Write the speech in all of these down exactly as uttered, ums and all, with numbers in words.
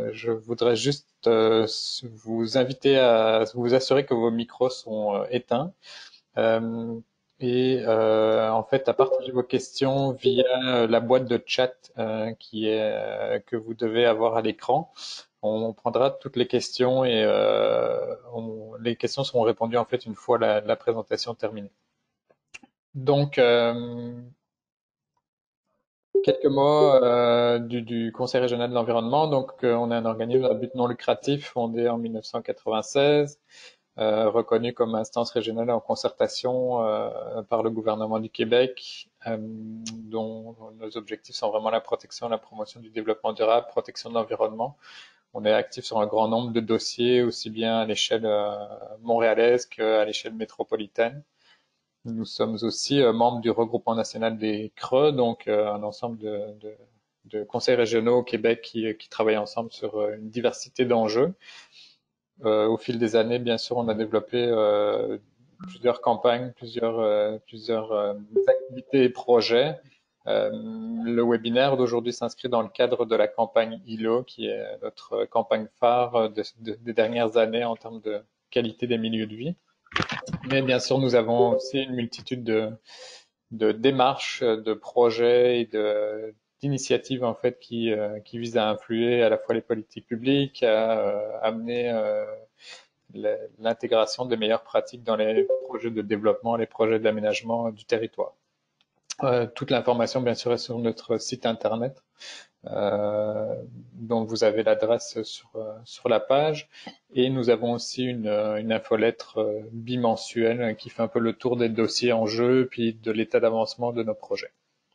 je voudrais juste euh, vous inviter à vous assurer que vos micros sont euh, éteints euh, et euh, en fait à partager vos questions via la boîte de chat euh, qui est euh, que vous devez avoir à l'écran. On prendra toutes les questions et euh, on, les questions seront répondues en fait une fois la, la présentation terminée. Donc, euh, quelques mots euh, du, du Conseil régional de l'environnement. Donc, euh, on est un organisme à but non lucratif fondé en mille neuf cent quatre-vingt-seize, euh, reconnu comme instance régionale en concertation euh, par le gouvernement du Québec, euh, dont nos objectifs sont vraiment la protection, la promotion du développement durable, protection de l'environnement. On est actif sur un grand nombre de dossiers, aussi bien à l'échelle euh, montréalaise qu'à l'échelle métropolitaine. Nous sommes aussi euh, membres du regroupement national des creux, donc euh, un ensemble de, de, de conseils régionaux au Québec qui, qui travaillent ensemble sur euh, une diversité d'enjeux. Euh, au fil des années, bien sûr, on a développé euh, plusieurs campagnes, plusieurs, euh, plusieurs euh, activités et projets. Euh, le webinaire d'aujourd'hui s'inscrit dans le cadre de la campagne I L O, qui est notre campagne phare de, de, des dernières années en termes de qualité des milieux de vie. Mais bien sûr, nous avons aussi une multitude de, de démarches, de projets et de d'initiatives en fait qui euh, qui visent à influer à la fois les politiques publiques, à euh, amener euh, l'intégration des meilleures pratiques dans les projets de développement, les projets d'aménagement du territoire. Euh, toute l'information, bien sûr, est sur notre site internet, euh, dont vous avez l'adresse sur, euh, sur la page. Et nous avons aussi une, une infolettre euh, bimensuelle qui fait un peu le tour des dossiers en jeu, puis de l'état d'avancement de nos projets.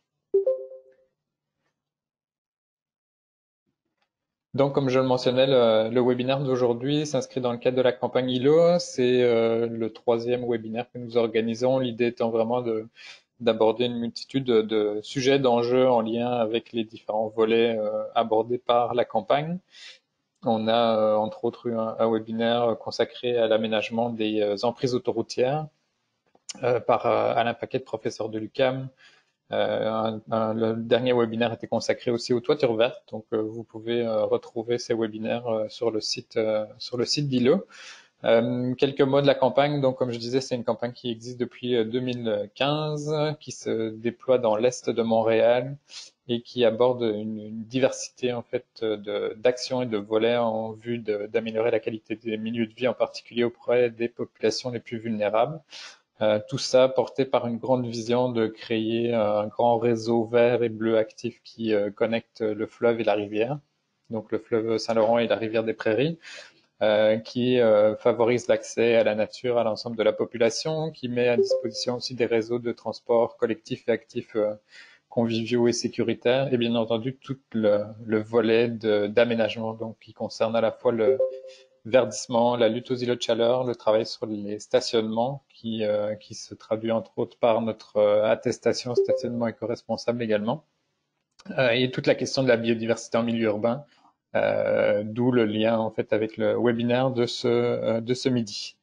Donc, comme je le mentionnais, le, le webinaire d'aujourd'hui s'inscrit dans le cadre de la campagne I L O. C'est euh, le troisième webinaire que nous organisons. L'idée étant vraiment de d'aborder une multitude de, de sujets, d'enjeux en lien avec les différents volets euh, abordés par la campagne. On a euh, entre autres eu un, un webinaire consacré à l'aménagement des euh, emprises autoroutières euh, par euh, Alain Paquet, professeur de l'U Q A M. Euh, un, un, le dernier webinaire était consacré aussi aux toitures vertes, donc euh, vous pouvez euh, retrouver ces webinaires euh, sur le site euh, sur le site d'I L O. Euh, quelques mots de la campagne. Donc, comme je disais, c'est une campagne qui existe depuis deux mille quinze, qui se déploie dans l'est de Montréal et qui aborde une, une diversité en fait d'actions et de volets en vue d'améliorer la qualité des milieux de vie, en particulier auprès des populations les plus vulnérables. Euh, tout ça porté par une grande vision de créer un grand réseau vert et bleu actif qui euh, connecte le fleuve et la rivière, donc le fleuve Saint-Laurent et la rivière des Prairies. Euh, qui euh, favorise l'accès à la nature à l'ensemble de la population, qui met à disposition aussi des réseaux de transport collectifs et actifs euh, conviviaux et sécuritaires, et bien entendu tout le, le volet d'aménagement, donc qui concerne à la fois le verdissement, la lutte aux îlots de chaleur, le travail sur les stationnements, qui, euh, qui se traduit entre autres par notre euh, attestation stationnement éco-responsable également, euh, et toute la question de la biodiversité en milieu urbain, euh, d'où le lien en fait avec le webinaire de ce, euh, de ce midi.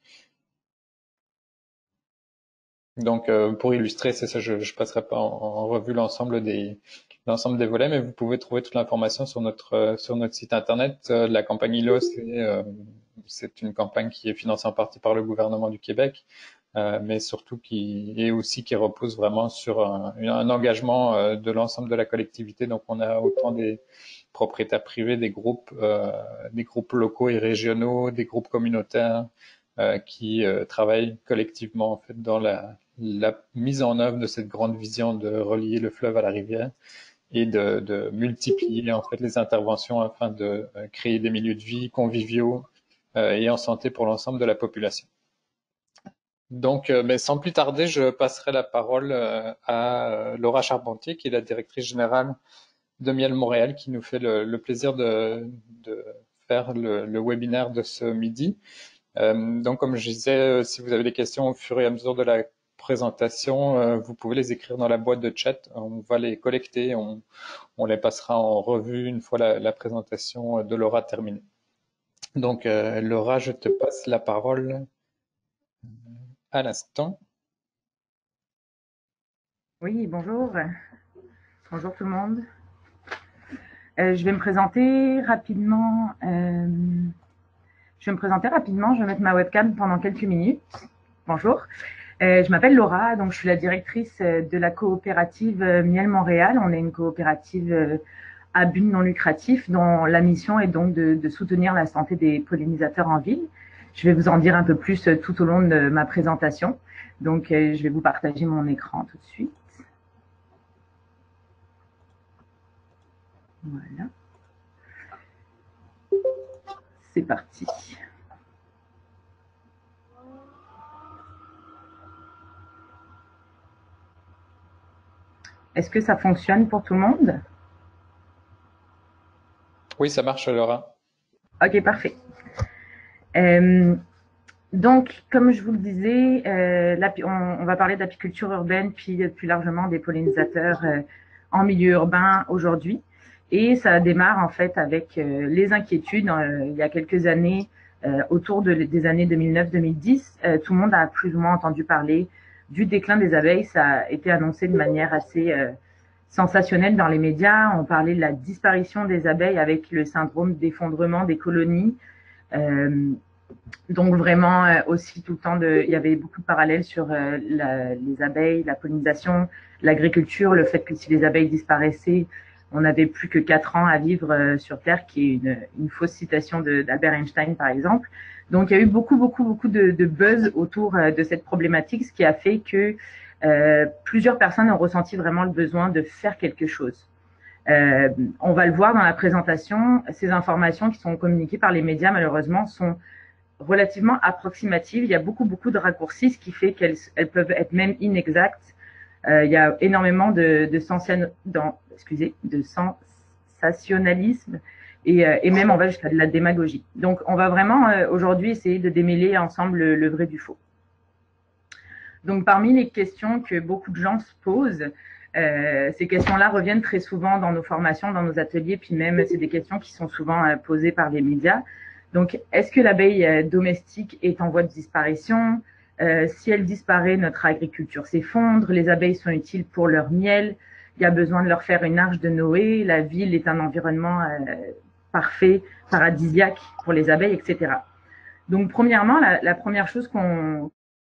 Donc euh, pour illustrer, c'est ça, je ne passerai pas en, en revue l'ensemble des l'ensemble des volets, mais vous pouvez trouver toute l'information sur notre euh, sur notre site internet. Euh, la campagne I L O, c'est euh, c'est une campagne qui est financée en partie par le gouvernement du Québec, euh, mais surtout qui et aussi qui repose vraiment sur un, un engagement euh, de l'ensemble de la collectivité. Donc on a autant des propriétaires privés, des groupes, euh, des groupes locaux et régionaux, des groupes communautaires euh, qui euh, travaillent collectivement en fait dans la, la mise en œuvre de cette grande vision de relier le fleuve à la rivière et de, de multiplier en fait les interventions afin de euh, créer des milieux de vie conviviaux euh, et en santé pour l'ensemble de la population. Donc, euh, mais sans plus tarder, je passerai la parole euh, à euh, Laura Charpentier, qui est la directrice générale de Miel Montréal, qui nous fait le, le plaisir de, de faire le, le webinaire de ce midi. Euh, donc, comme je disais, euh, si vous avez des questions au fur et à mesure de la présentation, euh, vous pouvez les écrire dans la boîte de chat. On va les collecter, on, on les passera en revue une fois la, la présentation de Laura terminée. Donc, euh, Laura, je te passe la parole à l'instant. Oui, bonjour. Bonjour tout le monde. Euh, je vais me présenter rapidement. Euh, je vais me présenter rapidement. Je vais mettre ma webcam pendant quelques minutes. Bonjour. Euh, je m'appelle Laura, donc je suis la directrice de la coopérative Miel Montréal. On est une coopérative à but non lucratif dont la mission est donc de, de soutenir la santé des pollinisateurs en ville. Je vais vous en dire un peu plus tout au long de ma présentation. Donc, je vais vous partager mon écran tout de suite. Voilà. C'est parti. Est-ce que ça fonctionne pour tout le monde? Oui, ça marche, Laura. Ok, parfait. Euh, donc, comme je vous le disais, euh, on, on va parler d'apiculture urbaine, puis plus largement des pollinisateurs euh, en milieu urbain aujourd'hui. Et ça démarre en fait avec euh, les inquiétudes. Euh, il y a quelques années, euh, autour de, des années deux mille neuf deux mille dix, euh, tout le monde a plus ou moins entendu parler du déclin des abeilles. Ça a été annoncé de manière assez euh, sensationnelle dans les médias. On parlait de la disparition des abeilles avec le syndrome d'effondrement des colonies. Euh, donc vraiment euh, aussi tout le temps, de, il y avait beaucoup de parallèles sur euh, la, les abeilles, la pollinisation, l'agriculture, le fait que si les abeilles disparaissaient, on n'avait plus que quatre ans à vivre euh, sur Terre, qui est une, une fausse citation d'Albert Einstein par exemple. Donc il y a eu beaucoup, beaucoup, beaucoup de, de buzz autour euh, de cette problématique, ce qui a fait que euh, plusieurs personnes ont ressenti vraiment le besoin de faire quelque chose. Euh, on va le voir dans la présentation, ces informations qui sont communiquées par les médias malheureusement sont relativement approximatives. Il y a beaucoup, beaucoup de raccourcis, ce qui fait qu'elles elles peuvent être même inexactes. Euh, il y a énormément de, de, sension, dans, excusez, de sensationnalisme et, euh, et même on va jusqu'à de la démagogie. Donc, on va vraiment euh, aujourd'hui essayer de démêler ensemble le, le vrai du faux. Donc, parmi les questions que beaucoup de gens se posent, euh, ces questions-là reviennent très souvent dans nos formations, dans nos ateliers, puis même c'est des questions qui sont souvent euh, posées par les médias. Donc, est-ce que l'abeille domestique est en voie de disparition? euh, Si elle disparaît, notre agriculture s'effondre. Les abeilles sont utiles pour leur miel. Il y a besoin de leur faire une arche de Noé. La ville est un environnement euh, parfait, paradisiaque pour les abeilles, et cetera. Donc, premièrement, la, la première chose qu'on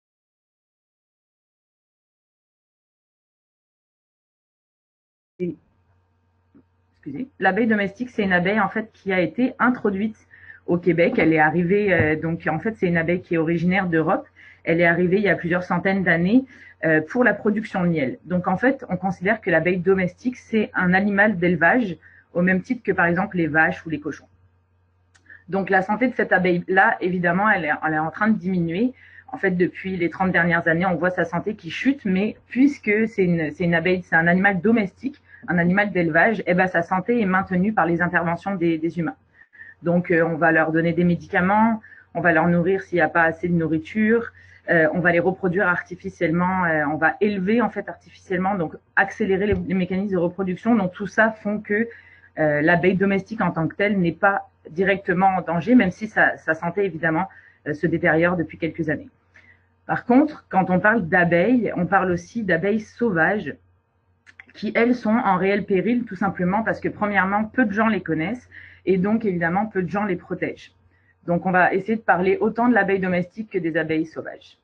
excusez, l'abeille domestique, c'est une abeille en fait qui a été introduite au Québec. Elle est arrivée, euh, donc en fait, c'est une abeille qui est originaire d'Europe. Elle est arrivée il y a plusieurs centaines d'années euh, pour la production de miel. Donc en fait, on considère que l'abeille domestique, c'est un animal d'élevage au même titre que par exemple les vaches ou les cochons. Donc la santé de cette abeille-là, évidemment, elle est, elle est en train de diminuer. En fait, depuis les trente dernières années, on voit sa santé qui chute, mais puisque c'est une, c'est une abeille, c'est un animal domestique, un animal d'élevage, eh ben, sa santé est maintenue par les interventions des, des humains. Donc, euh, on va leur donner des médicaments, on va leur nourrir s'il n'y a pas assez de nourriture, euh, on va les reproduire artificiellement, euh, on va élever en fait artificiellement, donc accélérer les, les mécanismes de reproduction. Donc, tout ça font que euh, l'abeille domestique en tant que telle n'est pas directement en danger, même si sa, sa santé évidemment euh, se détériore depuis quelques années. Par contre, quand on parle d'abeilles, on parle aussi d'abeilles sauvages qui, elles, sont en réel péril, tout simplement parce que, premièrement, peu de gens les connaissent et donc, évidemment, peu de gens les protègent. Donc, on va essayer de parler autant de l'abeille domestique que des abeilles sauvages.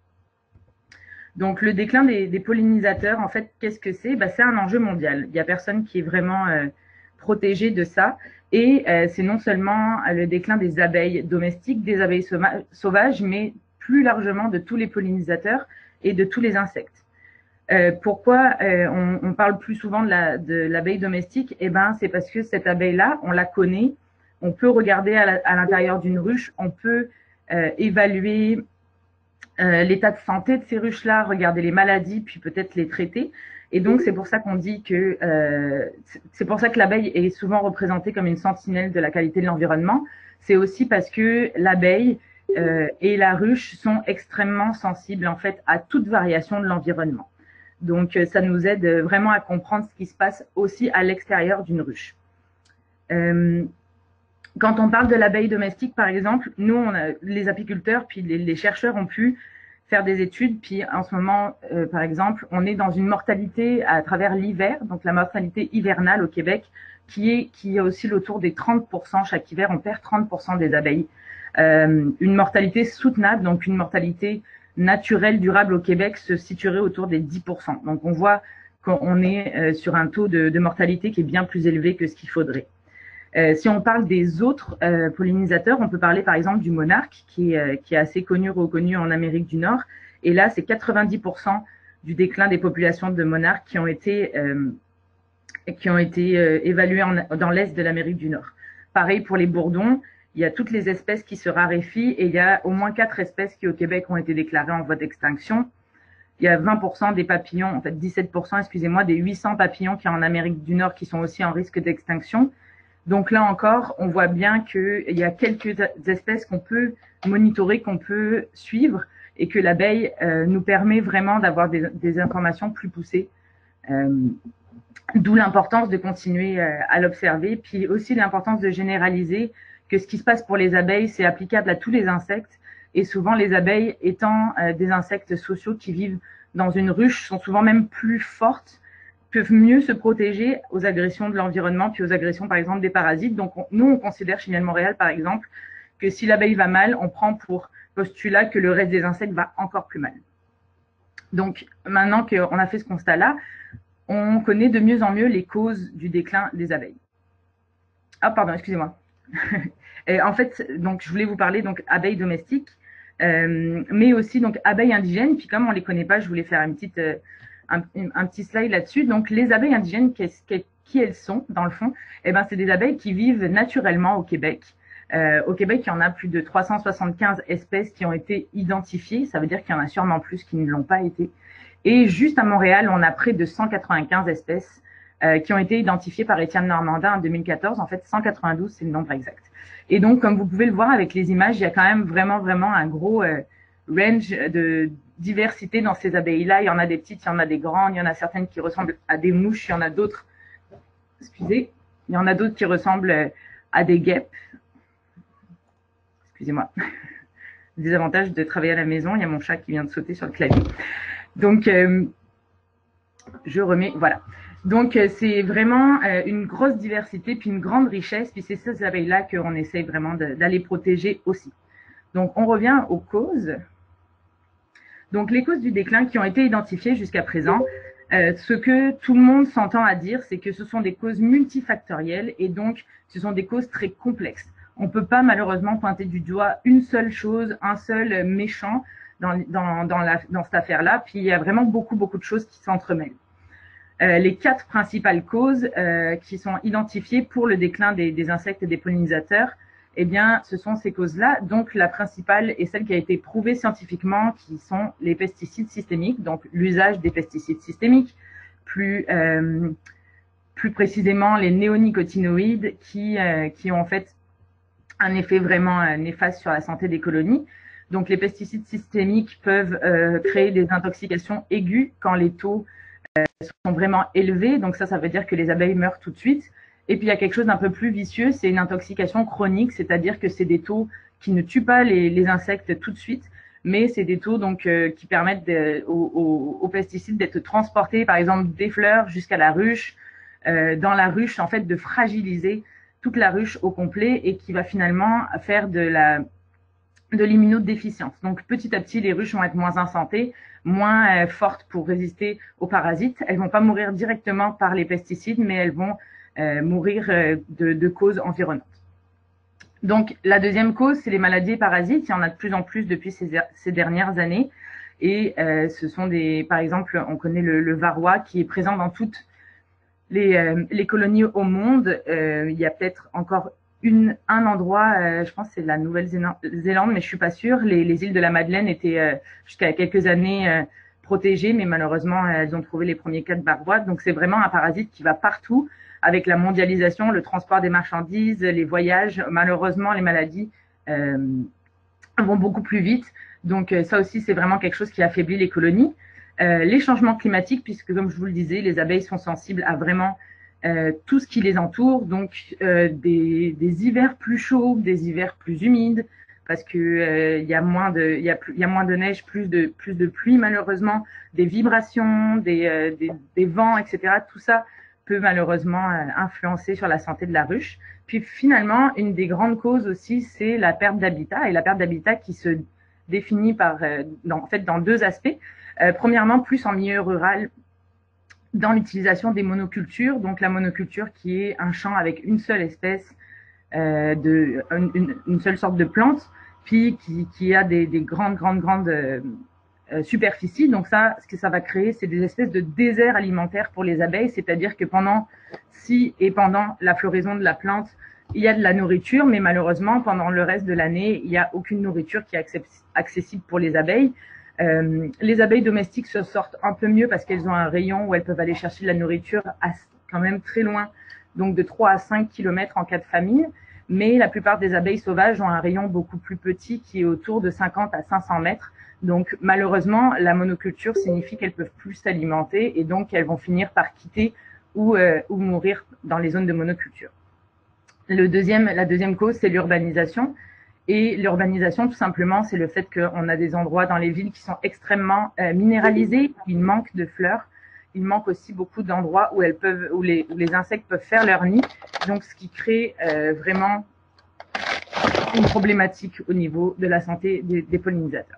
Donc, le déclin des, des pollinisateurs, en fait, qu'est-ce que c'est? Ben, c'est un enjeu mondial. Il n'y a personne qui est vraiment euh, protégé de ça. Et euh, c'est non seulement le déclin des abeilles domestiques, des abeilles sauvages, mais plus largement de tous les pollinisateurs et de tous les insectes. Euh, pourquoi euh, on, on parle plus souvent de la, de l'abeille domestique? Eh ben, c'est parce que cette abeille-là, on la connaît, on peut regarder à l'intérieur d'une ruche, on peut euh, évaluer euh, l'état de santé de ces ruches-là, regarder les maladies, puis peut-être les traiter. Et donc, c'est pour ça qu'on dit que euh, c'est pour ça que l'abeille est souvent représentée comme une sentinelle de la qualité de l'environnement. C'est aussi parce que l'abeille euh, et la ruche sont extrêmement sensibles en fait à toute variation de l'environnement. Donc, ça nous aide vraiment à comprendre ce qui se passe aussi à l'extérieur d'une ruche. Euh, quand on parle de l'abeille domestique, par exemple, nous, on a, les apiculteurs, puis les, les chercheurs ont pu faire des études. Puis en ce moment, euh, par exemple, on est dans une mortalité à travers l'hiver, donc la mortalité hivernale au Québec, qui est qui oscille autour des trente pour cent chaque hiver. On perd trente pour cent des abeilles. Euh, une mortalité soutenable, donc une mortalité naturelle durable au Québec se situerait autour des dix pour cent. Donc on voit qu'on est euh, sur un taux de, de mortalité qui est bien plus élevé que ce qu'il faudrait. Euh, si on parle des autres euh, pollinisateurs, on peut parler par exemple du monarque, qui est, euh, qui est assez connu, reconnu en Amérique du Nord. Et là, c'est quatre-vingt-dix pour cent du déclin des populations de monarques qui ont été, euh, qui ont été euh, évaluées en, dans l'est de l'Amérique du Nord. Pareil pour les bourdons, il y a toutes les espèces qui se raréfient et il y a au moins quatre espèces qui au Québec ont été déclarées en voie d'extinction. Il y a vingt pour cent des papillons, en fait dix-sept pour cent, excusez-moi, des huit cents papillons qu'il y a en Amérique du Nord qui sont aussi en risque d'extinction. Donc là encore, on voit bien qu'il y a quelques espèces qu'on peut monitorer, qu'on peut suivre et que l'abeille euh, nous permet vraiment d'avoir des, des informations plus poussées. Euh, D'où l'importance de continuer euh, à l'observer, puis aussi l'importance de généraliser que ce qui se passe pour les abeilles, c'est applicable à tous les insectes. Et souvent, les abeilles étant euh, des insectes sociaux qui vivent dans une ruche, sont souvent même plus fortes, peuvent mieux se protéger aux agressions de l'environnement, puis aux agressions, par exemple, des parasites. Donc, on, nous, on considère chez Miel Montréal, par exemple, que si l'abeille va mal, on prend pour postulat que le reste des insectes va encore plus mal. Donc, maintenant qu'on a fait ce constat-là, on connaît de mieux en mieux les causes du déclin des abeilles. Ah, pardon, excusez-moi. Et en fait, donc, je voulais vous parler donc abeilles domestiques, euh, mais aussi donc abeilles indigènes. Puis comme on les connaît pas, je voulais faire une petite, euh, un, un petit slide là-dessus. Donc les abeilles indigènes, qui elles sont dans le fond? Eh ben, c'est des abeilles qui vivent naturellement au Québec. Euh, au Québec, il y en a plus de trois cent soixante-quinze espèces qui ont été identifiées. Ça veut dire qu'il y en a sûrement plus qui ne l'ont pas été. Et juste à Montréal, on a près de cent quatre-vingt-quinze espèces euh, qui ont été identifiées par Étienne Normandin en deux mille quatorze. En fait, cent quatre-vingt-douze, c'est le nombre exact. Et donc, comme vous pouvez le voir avec les images, il y a quand même vraiment, vraiment un gros euh, range de diversité dans ces abeilles-là. Il y en a des petites, il y en a des grandes, il y en a certaines qui ressemblent à des mouches, il y en a d'autres, excusez, il y en a d'autres qui ressemblent à des guêpes. Excusez-moi. Des avantages de travailler à la maison, il y a mon chat qui vient de sauter sur le clavier. Donc, euh, je remets, voilà. Donc, euh, c'est vraiment euh, une grosse diversité, puis une grande richesse, puis c'est ces abeilles-là qu'on essaye vraiment d'aller protéger aussi. Donc, on revient aux causes. Donc, les causes du déclin qui ont été identifiées jusqu'à présent, euh, ce que tout le monde s'entend à dire, c'est que ce sont des causes multifactorielles et donc, ce sont des causes très complexes. On ne peut pas malheureusement pointer du doigt une seule chose, un seul méchant dans, dans, dans, la, dans cette affaire-là, puis il y a vraiment beaucoup, beaucoup de choses qui s'entremêlent. Euh, les quatre principales causes euh, qui sont identifiées pour le déclin des, des insectes et des pollinisateurs, eh bien, ce sont ces causes-là. Donc, la principale est celle qui a été prouvée scientifiquement, qui sont les pesticides systémiques, donc l'usage des pesticides systémiques, plus, euh, plus précisément les néonicotinoïdes qui, euh, qui ont en fait un effet vraiment euh, néfaste sur la santé des colonies. Donc, les pesticides systémiques peuvent euh, créer des intoxications aiguës quand les taux euh, sont vraiment élevés. Donc, ça, ça veut dire que les abeilles meurent tout de suite. Et puis, il y a quelque chose d'un peu plus vicieux, c'est une intoxication chronique, c'est-à-dire que c'est des taux qui ne tuent pas les, les insectes tout de suite, mais c'est des taux donc euh, qui permettent de, aux, aux, aux pesticides d'être transportés, par exemple, des fleurs jusqu'à la ruche, euh, dans la ruche, en fait, de fragiliser toute la ruche au complet et qui va finalement faire de la de l'immunodéficience. Donc, petit à petit, les ruches vont être moins en santé, moins euh, fortes pour résister aux parasites. Elles vont pas mourir directement par les pesticides, mais elles vont euh, mourir euh, de, de causes environnantes. Donc, la deuxième cause, c'est les maladies et parasites. Il y en a de plus en plus depuis ces, ces dernières années. Et euh, ce sont des, par exemple, on connaît le, le varroa qui est présent dans toutes les, euh, les colonies au monde. Euh, il y a peut-être encore Une, un endroit, euh, je pense que c'est la Nouvelle-Zélande, mais je suis pas sûre. Les, les îles de la Madeleine étaient euh, jusqu'à quelques années euh, protégées, mais malheureusement, elles ont trouvé les premiers cas de varroa. Donc, c'est vraiment un parasite qui va partout avec la mondialisation, le transport des marchandises, les voyages. Malheureusement, les maladies euh, vont beaucoup plus vite. Donc, euh, ça aussi, c'est vraiment quelque chose qui affaiblit les colonies. Euh, les changements climatiques, puisque comme je vous le disais, les abeilles sont sensibles à vraiment Euh, tout ce qui les entoure, donc euh, des, des hivers plus chauds, des hivers plus humides, parce que euh, il y a moins de, il y a plus, il y a moins de neige, plus de, plus de pluie malheureusement, des vibrations, des, euh, des, des vents, et cetera. Tout ça peut malheureusement euh, influencer sur la santé de la ruche. Puis finalement, une des grandes causes aussi, c'est la perte d'habitat, et la perte d'habitat qui se définit par, euh, dans, en fait, dans deux aspects. Euh, premièrement, plus en milieu rural, dans l'utilisation des monocultures, donc la monoculture qui est un champ avec une seule espèce, euh, de, une, une seule sorte de plante, puis qui, qui a des, des grandes, grandes, grandes euh, superficies. Donc ça, ce que ça va créer, c'est des espèces de déserts alimentaires pour les abeilles, c'est-à-dire que pendant, si et pendant la floraison de la plante, il y a de la nourriture, mais malheureusement, pendant le reste de l'année, il n'y a aucune nourriture qui est accessible pour les abeilles. Euh, les abeilles domestiques se sortent un peu mieux parce qu'elles ont un rayon où elles peuvent aller chercher de la nourriture à, quand même très loin, donc de trois à cinq kilomètres en cas de famine. Mais la plupart des abeilles sauvages ont un rayon beaucoup plus petit qui est autour de cinquante à cinq cents mètres. Donc malheureusement, la monoculture signifie qu'elles peuvent plus s'alimenter et donc elles vont finir par quitter ou, euh, ou mourir dans les zones de monoculture. Le deuxième, la deuxième cause, c'est l'urbanisation. Et l'urbanisation, tout simplement, c'est le fait qu'on a des endroits dans les villes qui sont extrêmement euh, minéralisés, où il manque de fleurs. Il manque aussi beaucoup d'endroits où elles peuvent, où les, où les insectes peuvent faire leur nid. Donc, ce qui crée euh, vraiment une problématique au niveau de la santé des, des pollinisateurs.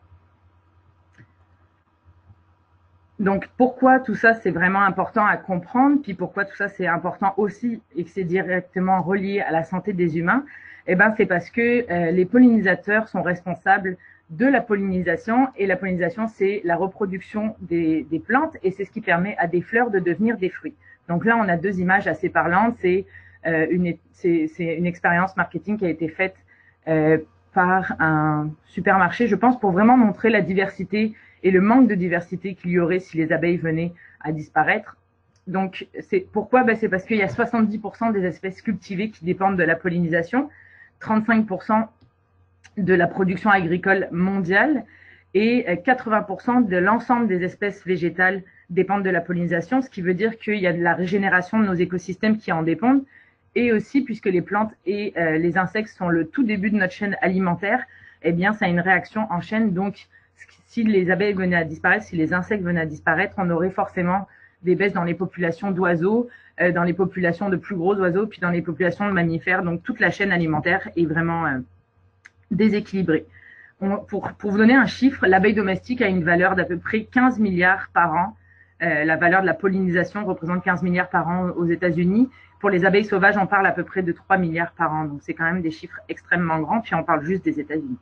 Donc, pourquoi tout ça, c'est vraiment important à comprendre, puis pourquoi tout ça, c'est important aussi et que c'est directement relié à la santé des humains, eh ben, c'est parce que euh, les pollinisateurs sont responsables de la pollinisation, et la pollinisation, c'est la reproduction des, des plantes, et c'est ce qui permet à des fleurs de devenir des fruits. Donc là, on a deux images assez parlantes. C'est euh, une, c'est, c'est une expérience marketing qui a été faite euh, par un supermarché, je pense, pour vraiment montrer la diversité et le manque de diversité qu'il y aurait si les abeilles venaient à disparaître. Donc, c'est pourquoi? Ben, c'est parce qu'il y a soixante-dix pour cent des espèces cultivées qui dépendent de la pollinisation, trente-cinq pour cent de la production agricole mondiale et quatre-vingts pour cent de l'ensemble des espèces végétales dépendent de la pollinisation, ce qui veut dire qu'il y a de la régénération de nos écosystèmes qui en dépendent. Et aussi, puisque les plantes et euh, les insectes sont le tout début de notre chaîne alimentaire, eh bien, ça a une réaction en chaîne. Donc, si les abeilles venaient à disparaître, si les insectes venaient à disparaître, on aurait forcément des baisses dans les populations d'oiseaux, euh, dans les populations de plus gros oiseaux, puis dans les populations de mammifères. Donc, toute la chaîne alimentaire est vraiment euh, déséquilibrée. On, pour, pour vous donner un chiffre, l'abeille domestique a une valeur d'à peu près quinze milliards par an. Euh, la valeur de la pollinisation représente quinze milliards par an aux États-Unis. Pour les abeilles sauvages, on parle à peu près de trois milliards par an. Donc, c'est quand même des chiffres extrêmement grands. Puis, on parle juste des États-Unis.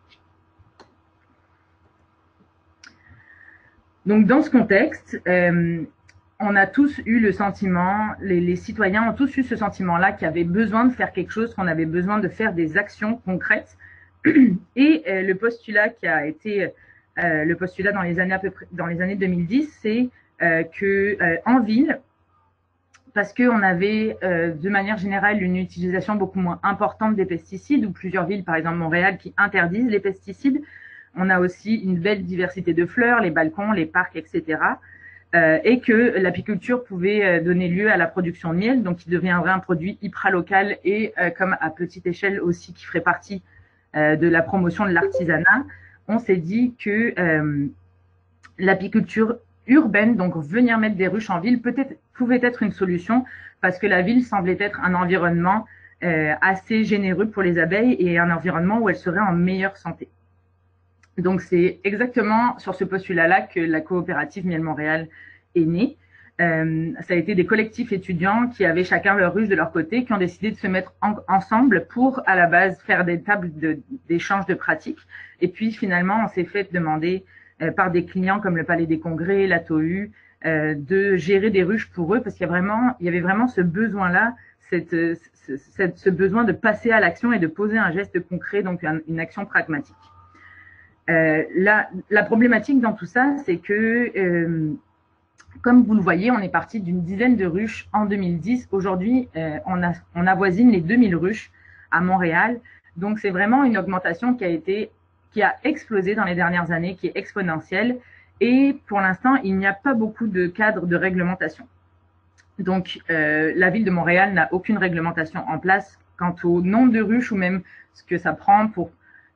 Donc, dans ce contexte, euh, on a tous eu le sentiment, les, les citoyens ont tous eu ce sentiment-là qu'il y avait besoin de faire quelque chose, qu'on avait besoin de faire des actions concrètes. Et euh, le postulat qui a été, euh, le postulat dans les années à peu près, dans les années deux mille dix, c'est euh, que euh, en ville, parce qu'on avait euh, de manière générale une utilisation beaucoup moins importante des pesticides, ou plusieurs villes, par exemple Montréal, qui interdisent les pesticides. On a aussi une belle diversité de fleurs, les balcons, les parcs, et cetera. Euh, et que l'apiculture pouvait donner lieu à la production de miel, donc qui deviendrait un produit hyper local et euh, comme à petite échelle aussi qui ferait partie euh, de la promotion de l'artisanat. On s'est dit que euh, l'apiculture urbaine, donc venir mettre des ruches en ville, peut-être pouvait être une solution parce que la ville semblait être un environnement euh, assez généreux pour les abeilles et un environnement où elles seraient en meilleure santé. Donc, c'est exactement sur ce postulat-là que la coopérative Miel Montréal est née. Euh, ça a été des collectifs étudiants qui avaient chacun leur ruche de leur côté, qui ont décidé de se mettre en, ensemble pour, à la base, faire des tables d'échange de, de pratiques. Et puis, finalement, on s'est fait demander euh, par des clients comme le Palais des Congrès, la T O U, euh, de gérer des ruches pour eux, parce qu'il y a vraiment, il y avait vraiment ce besoin-là, cette, cette, ce besoin de passer à l'action et de poser un geste concret, donc une, une action pragmatique. Euh, la, la problématique dans tout ça, c'est que, euh, comme vous le voyez, on est parti d'une dizaine de ruches en deux mille dix. Aujourd'hui, euh, on, a, on avoisine les deux mille ruches à Montréal. Donc, c'est vraiment une augmentation qui a été, qui a explosé dans les dernières années, qui est exponentielle. Et pour l'instant, il n'y a pas beaucoup de cadres de réglementation. Donc, euh, la ville de Montréal n'a aucune réglementation en place quant au nombre de ruches ou même ce que ça prend pour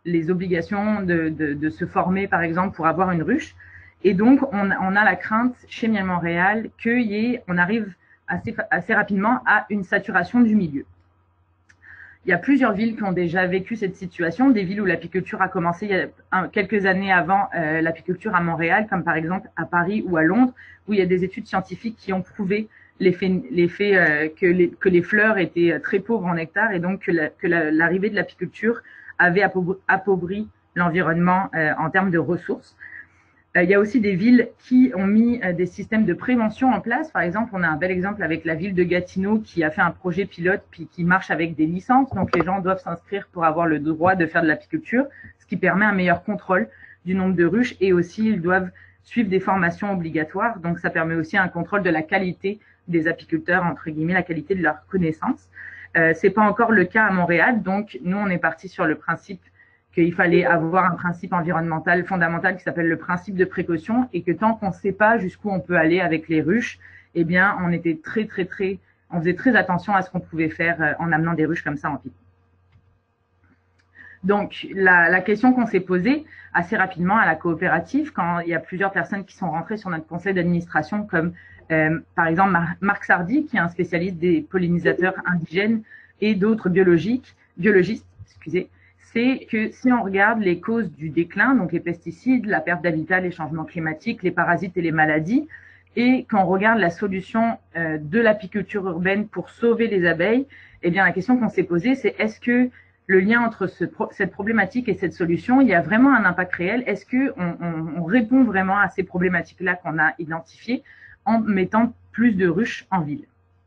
les obligations de, de, de se former, par exemple, pour avoir une ruche. Et donc, on, on a la crainte chez Miel Montréal qu'on arrive assez, assez rapidement à une saturation du milieu. Il y a plusieurs villes qui ont déjà vécu cette situation, des villes où l'apiculture a commencé il y a un, quelques années avant euh, l'apiculture à Montréal, comme par exemple à Paris ou à Londres, où il y a des études scientifiques qui ont prouvé l'effet, l'effet euh, que, les, que les fleurs étaient très pauvres en nectar et donc que, la, que la, l'arrivée de l'apiculture avait appauvri l'environnement euh, en termes de ressources. Euh, il y a aussi des villes qui ont mis euh, des systèmes de prévention en place. Par exemple, on a un bel exemple avec la ville de Gatineau qui a fait un projet pilote puis qui marche avec des licences. Donc, les gens doivent s'inscrire pour avoir le droit de faire de l'apiculture, ce qui permet un meilleur contrôle du nombre de ruches et aussi ils doivent suivre des formations obligatoires. Donc, ça permet aussi un contrôle de la qualité des apiculteurs, entre guillemets, la qualité de leurs connaissances. Euh, c'est pas encore le cas à Montréal. Donc, nous, on est parti sur le principe qu'il fallait avoir un principe environnemental fondamental qui s'appelle le principe de précaution et que tant qu'on ne sait pas jusqu'où on peut aller avec les ruches, eh bien, on était très, très, très, on faisait très attention à ce qu'on pouvait faire en amenant des ruches comme ça en ville. Donc, la, la question qu'on s'est posée assez rapidement à la coopérative, quand il y a plusieurs personnes qui sont rentrées sur notre conseil d'administration, comme euh, par exemple Marc Sardy, qui est un spécialiste des pollinisateurs indigènes et d'autres biologiques, biologistes, excusez, c'est que si on regarde les causes du déclin, donc les pesticides, la perte d'habitat, les changements climatiques, les parasites et les maladies, et qu'on regarde la solution euh, de l'apiculture urbaine pour sauver les abeilles, eh bien la question qu'on s'est posée, c'est est-ce que le lien entre ce, cette problématique et cette solution, il y a vraiment un impact réel? Est-ce que on, on, on répond vraiment à ces problématiques-là qu'on a identifiées en mettant plus de ruches en ville?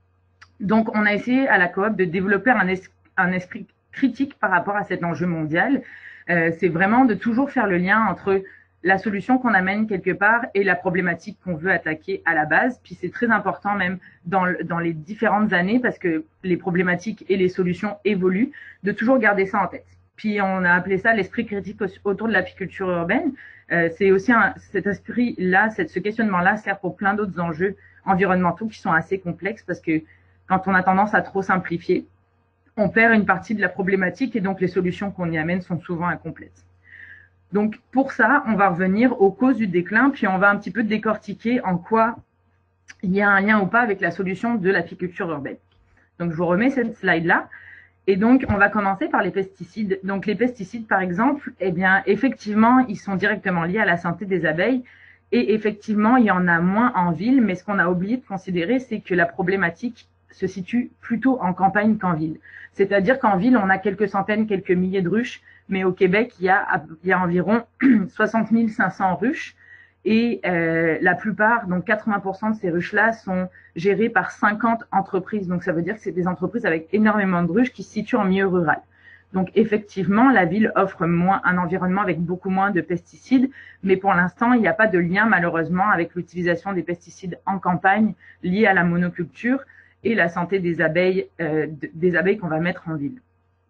Donc, on a essayé à la coop de développer un, es un esprit critique par rapport à cet enjeu mondial. Euh, c'est vraiment de toujours faire le lien entre la solution qu'on amène quelque part et la problématique qu'on veut attaquer à la base. Puis c'est très important même dans, dans les différentes années parce que les problématiques et les solutions évoluent, de toujours garder ça en tête. Puis on a appelé ça l'esprit critique autour de l'apiculture urbaine. Euh, c'est aussi un, cet esprit-là, ce questionnement-là sert pour plein d'autres enjeux environnementaux qui sont assez complexes parce que quand on a tendance à trop simplifier, on perd une partie de la problématique et donc les solutions qu'on y amène sont souvent incomplètes. Donc pour ça, on va revenir aux causes du déclin, puis on va un petit peu décortiquer en quoi il y a un lien ou pas avec la solution de l'apiculture urbaine. Donc je vous remets cette slide-là. Et donc on va commencer par les pesticides. Donc les pesticides, par exemple, eh bien effectivement, ils sont directement liés à la santé des abeilles. Et effectivement, il y en a moins en ville, mais ce qu'on a oublié de considérer, c'est que la problématique se situe plutôt en campagne qu'en ville. C'est-à-dire qu'en ville, on a quelques centaines, quelques milliers de ruches, mais au Québec, il y a, il y a environ soixante mille cinq cents ruches et euh, la plupart, donc quatre-vingts pour cent de ces ruches-là sont gérées par cinquante entreprises. Donc ça veut dire que c'est des entreprises avec énormément de ruches qui se situent en milieu rural. Donc effectivement, la ville offre moins un environnement avec beaucoup moins de pesticides, mais pour l'instant, il n'y a pas de lien malheureusement avec l'utilisation des pesticides en campagne liés à la monoculture et la santé des abeilles, euh, des abeilles qu'on va mettre en ville.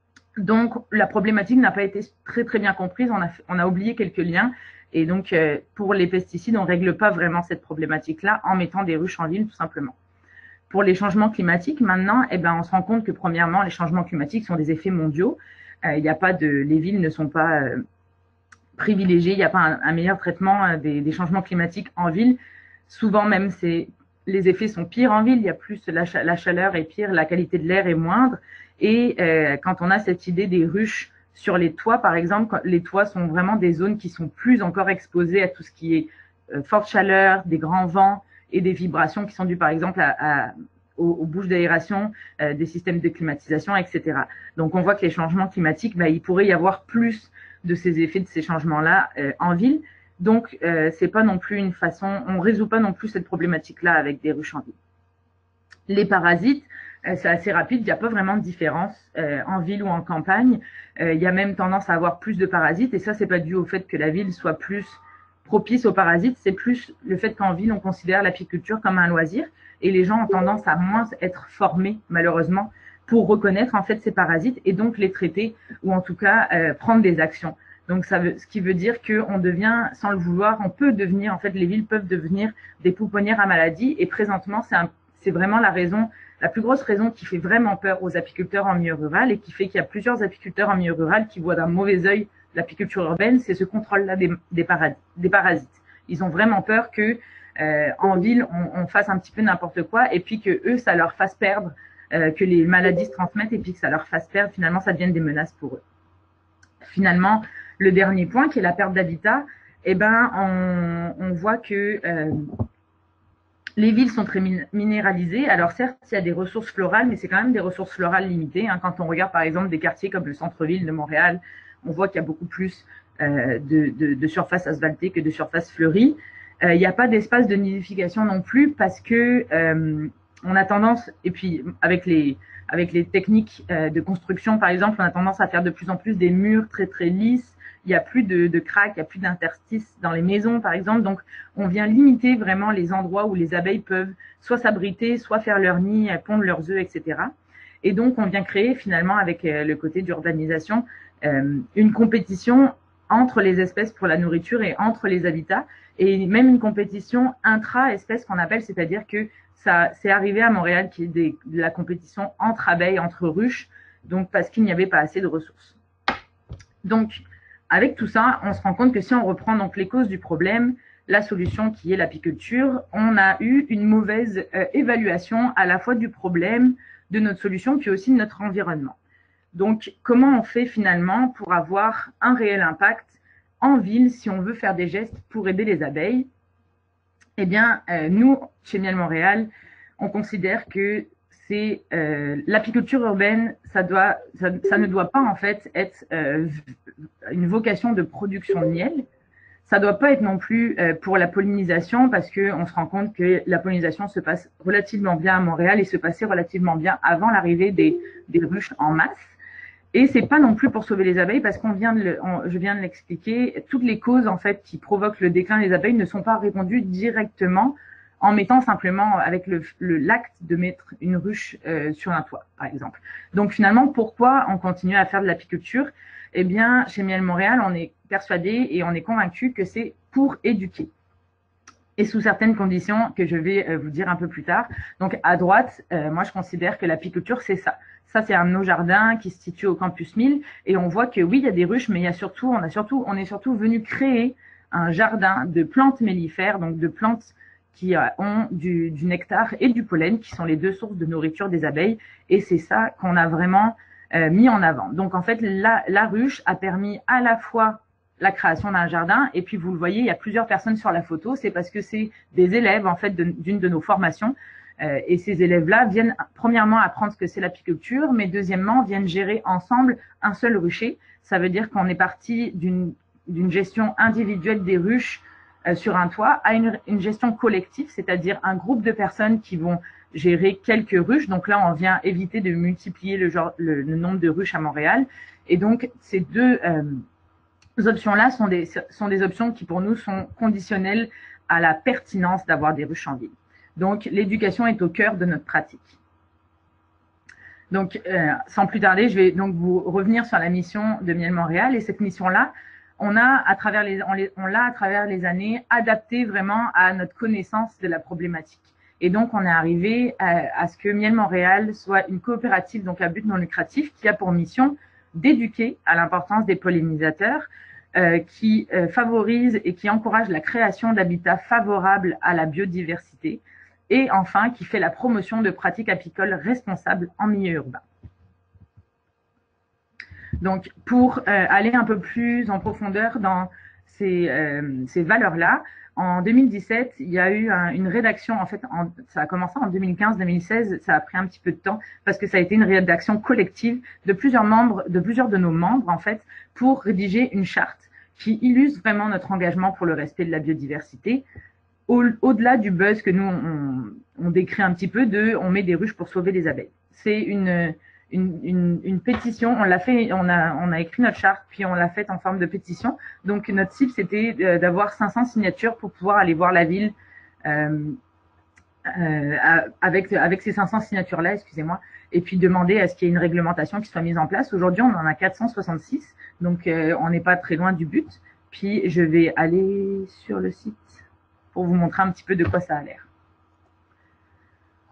Donc, la problématique n'a pas été très très bien comprise, on a, on a oublié quelques liens, et donc euh, pour les pesticides, on ne règle pas vraiment cette problématique-là en mettant des ruches en ville, tout simplement. Pour les changements climatiques, maintenant, eh ben, on se rend compte que premièrement, les changements climatiques sont des effets mondiaux. Euh, il n'y a pas de, les villes ne sont pas euh, privilégiées, il n'y a pas un, un meilleur traitement euh, des, des changements climatiques en ville. Souvent même, c'est les effets sont pires en ville, il y a plus la, la chaleur est pire, la qualité de l'air est moindre. Et euh, quand on a cette idée des ruches sur les toits, par exemple, les toits sont vraiment des zones qui sont plus encore exposées à tout ce qui est euh, forte chaleur, des grands vents et des vibrations qui sont dues, par exemple, à, à, aux, aux bouches d'aération, euh, des systèmes de climatisation, et cetera. Donc, on voit que les changements climatiques, bah, il pourrait y avoir plus de ces effets de ces changements-là euh, en ville. Donc, euh, c'est pas non plus une façon, on résout pas non plus cette problématique-là avec des ruches en ville. Les parasites, euh, c'est assez rapide, il n'y a pas vraiment de différence euh, en ville ou en campagne. Euh, il y a même tendance à avoir plus de parasites et ça, c'est pas dû au fait que la ville soit plus propice aux parasites, c'est plus le fait qu'en ville, on considère l'apiculture comme un loisir et les gens ont tendance à moins être formés, malheureusement, pour reconnaître en fait ces parasites et donc les traiter ou en tout cas euh, prendre des actions. Donc, ça veut, ce qui veut dire qu'on devient, sans le vouloir, on peut devenir, en fait, les villes peuvent devenir des pouponnières à maladies. Et présentement, c'est un, c'est vraiment la raison, la plus grosse raison qui fait vraiment peur aux apiculteurs en milieu rural et qui fait qu'il y a plusieurs apiculteurs en milieu rural qui voient d'un mauvais œil l'apiculture urbaine, c'est ce contrôle-là des, des, des parasites. Ils ont vraiment peur que euh, en ville on, on fasse un petit peu n'importe quoi et puis que eux ça leur fasse perdre, euh, que les maladies se transmettent et puis que ça leur fasse perdre, finalement ça devienne des menaces pour eux. Finalement, le dernier point qui est la perte d'habitat, eh ben on, on voit que euh, les villes sont très minéralisées. Alors certes, il y a des ressources florales, mais c'est quand même des ressources florales limitées. Hein. Quand on regarde par exemple des quartiers comme le centre-ville de Montréal, on voit qu'il y a beaucoup plus euh, de, de, de surface asphaltée que de surface fleurie. Euh, il n'y a pas d'espace de nidification non plus parce que euh, on a tendance, et puis avec les avec les techniques euh, de construction par exemple, on a tendance à faire de plus en plus des murs très très lisses. Il n'y a plus de, de craques, il n'y a plus d'interstices dans les maisons, par exemple. Donc, on vient limiter vraiment les endroits où les abeilles peuvent soit s'abriter, soit faire leur nid, pondre leurs œufs, et cetera. Et donc, on vient créer finalement, avec le côté d'urbanisation, euh, une compétition entre les espèces pour la nourriture et entre les habitats, et même une compétition intra-espèces qu'on appelle, c'est-à-dire que ça c'est arrivé à Montréal qu'il y ait des, de la compétition entre abeilles, entre ruches, donc parce qu'il n'y avait pas assez de ressources. Donc, avec tout ça, on se rend compte que si on reprend donc les causes du problème, la solution qui est l'apiculture, on a eu une mauvaise euh, évaluation à la fois du problème, de notre solution, puis aussi de notre environnement. Donc, comment on fait finalement pour avoir un réel impact en ville si on veut faire des gestes pour aider les abeilles? Eh bien, euh, nous, chez Miel Montréal, on considère que c'est euh, l'apiculture urbaine, ça doit, ça, ça ne doit pas en fait être euh, une vocation de production de miel. Ça doit pas être non plus euh, pour la pollinisation parce que on se rend compte que la pollinisation se passe relativement bien à Montréal et se passait relativement bien avant l'arrivée des, des ruches en masse. Et c'est pas non plus pour sauver les abeilles parce qu'on vient de le, on, je viens de l'expliquer, toutes les causes en fait qui provoquent le déclin des abeilles ne sont pas répondues directement en mettant simplement avec le, le l'acte de mettre une ruche euh, sur un toit, par exemple. Donc finalement, pourquoi on continue à faire de l'apiculture? Eh bien, chez Miel Montréal, on est persuadé et on est convaincu que c'est pour éduquer. Et sous certaines conditions que je vais euh, vous dire un peu plus tard. Donc à droite, euh, moi je considère que l'apiculture c'est ça. Ça c'est un de nos jardins qui se situe au campus mille et on voit que oui il y a des ruches, mais il y a surtout, on a surtout, on est surtout venu créer un jardin de plantes mellifères, donc de plantes qui ont du, du nectar et du pollen, qui sont les deux sources de nourriture des abeilles. Et c'est ça qu'on a vraiment euh, mis en avant. Donc en fait, la, la ruche a permis à la fois la création d'un jardin, et puis vous le voyez, il y a plusieurs personnes sur la photo, c'est parce que c'est des élèves en fait d'une de, de nos formations. Euh, et ces élèves-là viennent premièrement apprendre ce que c'est l'apiculture, mais deuxièmement viennent gérer ensemble un seul rucher. Ça veut dire qu'on est parti d'une d'une gestion individuelle des ruches euh, sur un toit à une, une gestion collective, c'est-à-dire un groupe de personnes qui vont gérer quelques ruches. Donc là, on vient éviter de multiplier le, genre, le, le nombre de ruches à Montréal. Et donc, ces deux euh, options-là sont des, sont des options qui, pour nous, sont conditionnelles à la pertinence d'avoir des ruches en ville. Donc, l'éducation est au cœur de notre pratique. Donc, euh, sans plus tarder, je vais donc vous revenir sur la mission de Miel Montréal. Et cette mission-là, on a à travers les, on, les, on l'a à travers les années adapté vraiment à notre connaissance de la problématique. Et donc, on est arrivé à, à ce que Miel Montréal soit une coopérative, donc à but non lucratif, qui a pour mission d'éduquer à l'importance des pollinisateurs, euh, qui euh, favorise et qui encourage la création d'habitats favorables à la biodiversité, et enfin, qui fait la promotion de pratiques apicoles responsables en milieu urbain. Donc, pour euh, aller un peu plus en profondeur dans ces, euh, ces valeurs-là, en deux mille dix-sept, il y a eu un, une rédaction, en fait, en, ça a commencé en deux mille quinze deux mille seize, ça a pris un petit peu de temps parce que ça a été une rédaction collective de plusieurs membres, de plusieurs de nos membres, en fait, pour rédiger une charte qui illustre vraiment notre engagement pour le respect de la biodiversité, au, au-delà du buzz que nous, on, on décrit un petit peu de « on met des ruches pour sauver les abeilles ». C'est une... Une, une, une pétition, on l'a fait, on a, on a écrit notre charte, puis on l'a faite en forme de pétition. Donc notre cible, c'était d'avoir cinq cents signatures pour pouvoir aller voir la ville euh, euh, avec, avec ces cinq cents signatures-là, excusez-moi, et puis demander à ce qu'il y ait une réglementation qui soit mise en place. Aujourd'hui, on en a quatre cent soixante-six, donc euh, on n'est pas très loin du but. Puis je vais aller sur le site pour vous montrer un petit peu de quoi ça a l'air.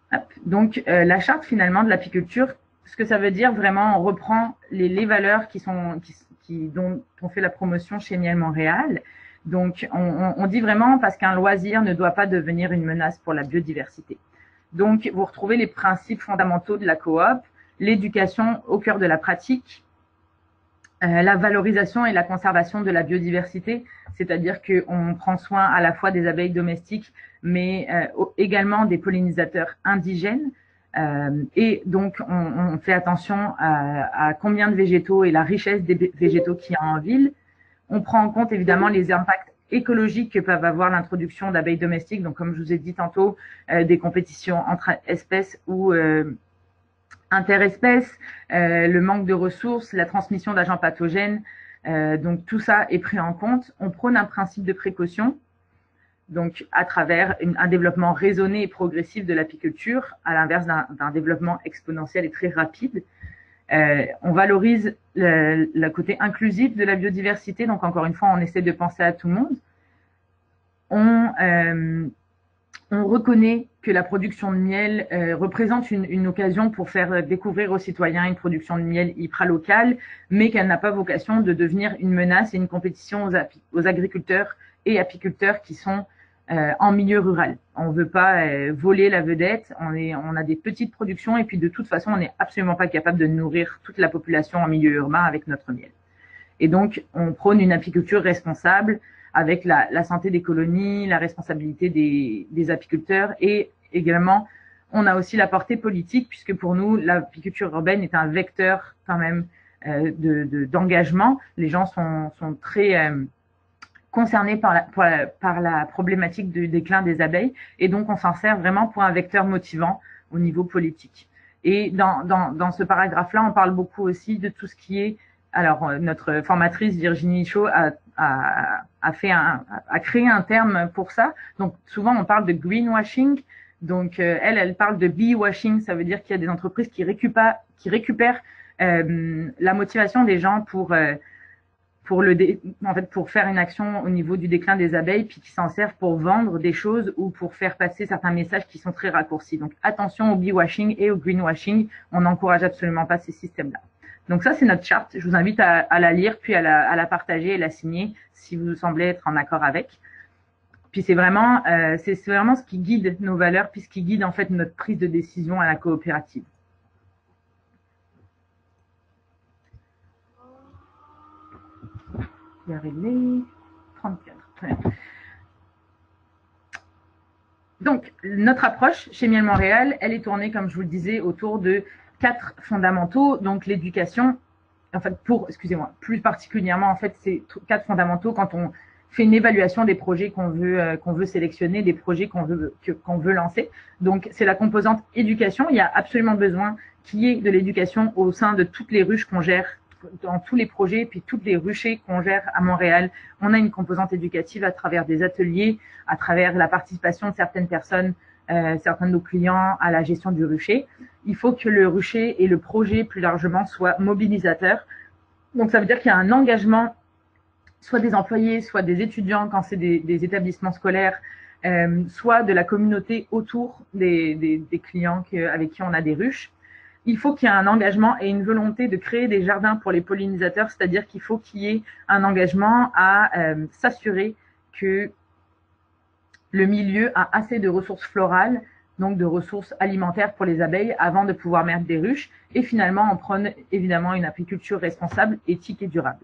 Hop. Donc, euh, la charte finalement de l'apiculture, ce que ça veut dire vraiment, on reprend les, les valeurs qui sont, qui, qui, dont on fait la promotion chez Miel Montréal. Donc, on, on, on dit vraiment parce qu'un loisir ne doit pas devenir une menace pour la biodiversité. Donc, vous retrouvez les principes fondamentaux de la coop, l'éducation au cœur de la pratique, euh, la valorisation et la conservation de la biodiversité, c'est-à-dire qu'on prend soin à la fois des abeilles domestiques, mais euh, également des pollinisateurs indigènes. Euh, et donc, on, on fait attention à, à combien de végétaux et la richesse des végétaux qu'il y a en ville. On prend en compte évidemment les impacts écologiques que peuvent avoir l'introduction d'abeilles domestiques. Donc, comme je vous ai dit tantôt, euh, des compétitions entre espèces ou euh, interespèces, euh, le manque de ressources, la transmission d'agents pathogènes. Euh, donc, tout ça est pris en compte. On prône un principe de précaution, donc à travers une, un développement raisonné et progressif de l'apiculture, à l'inverse d'un développement exponentiel et très rapide. Euh, on valorise le, le côté inclusif de la biodiversité, donc encore une fois, on essaie de penser à tout le monde. On, euh, on reconnaît que la production de miel euh, représente une, une occasion pour faire découvrir aux citoyens une production de miel hyper locale, mais qu'elle n'a pas vocation de devenir une menace et une compétition aux, aux agriculteurs et apiculteurs qui sont Euh, en milieu rural. On ne veut pas euh, voler la vedette, on, est, on a des petites productions et puis de toute façon, on n'est absolument pas capable de nourrir toute la population en milieu urbain avec notre miel. Et donc, on prône une apiculture responsable avec la, la santé des colonies, la responsabilité des, des apiculteurs et également, on a aussi la portée politique puisque pour nous, l'apiculture urbaine est un vecteur quand même euh, de, de, d'engagement. Les gens sont, sont très... Euh, concernés par la, par, la, par la problématique du déclin des abeilles et donc on s'en sert vraiment pour un vecteur motivant au niveau politique. Et dans, dans, dans ce paragraphe-là, on parle beaucoup aussi de tout ce qui est, alors notre formatrice Virginie Chaud a, a, a, fait un, a créé un terme pour ça, donc souvent on parle de greenwashing, donc euh, elle, elle parle de bee-washing, ça veut dire qu'il y a des entreprises qui récupèrent, qui récupèrent euh, la motivation des gens pour... Euh, pour le dé... en fait pour faire une action au niveau du déclin des abeilles puis qui s'en servent pour vendre des choses ou pour faire passer certains messages qui sont très raccourcis. Donc attention au bee-washing et au greenwashing, on n'encourage absolument pas ces systèmes-là. Donc ça c'est notre charte, je vous invite à, à la lire puis à la, à la partager et la signer si vous semblez être en accord avec. Puis c'est vraiment euh, c'est vraiment ce qui guide nos valeurs puis ce qui guide en fait notre prise de décision à la coopérative. trente-quatre. Donc, notre approche chez Miel Montréal, elle est tournée, comme je vous le disais, autour de quatre fondamentaux. Donc, l'éducation, en fait, pour, excusez-moi, plus particulièrement, en fait, c'est quatre fondamentaux quand on fait une évaluation des projets qu'on veut, euh, qu'on veut sélectionner, des projets qu'on veut, que, qu'on veut lancer. Donc, c'est la composante éducation. Il y a absolument besoin qu'il y ait de l'éducation au sein de toutes les ruches qu'on gère dans tous les projets, puis toutes les ruchers qu'on gère à Montréal. On a une composante éducative à travers des ateliers, à travers la participation de certaines personnes, euh, certains de nos clients à la gestion du rucher. Il faut que le rucher et le projet plus largement soient mobilisateurs. Donc ça veut dire qu'il y a un engagement, soit des employés, soit des étudiants quand c'est des, des établissements scolaires, euh, soit de la communauté autour des, des, des clients que, avec qui on a des ruches. Il faut qu'il y ait un engagement et une volonté de créer des jardins pour les pollinisateurs, c'est-à-dire qu'il faut qu'il y ait un engagement à euh, s'assurer que le milieu a assez de ressources florales, donc de ressources alimentaires pour les abeilles avant de pouvoir mettre des ruches. Et finalement, on prône évidemment une apiculture responsable, éthique et durable.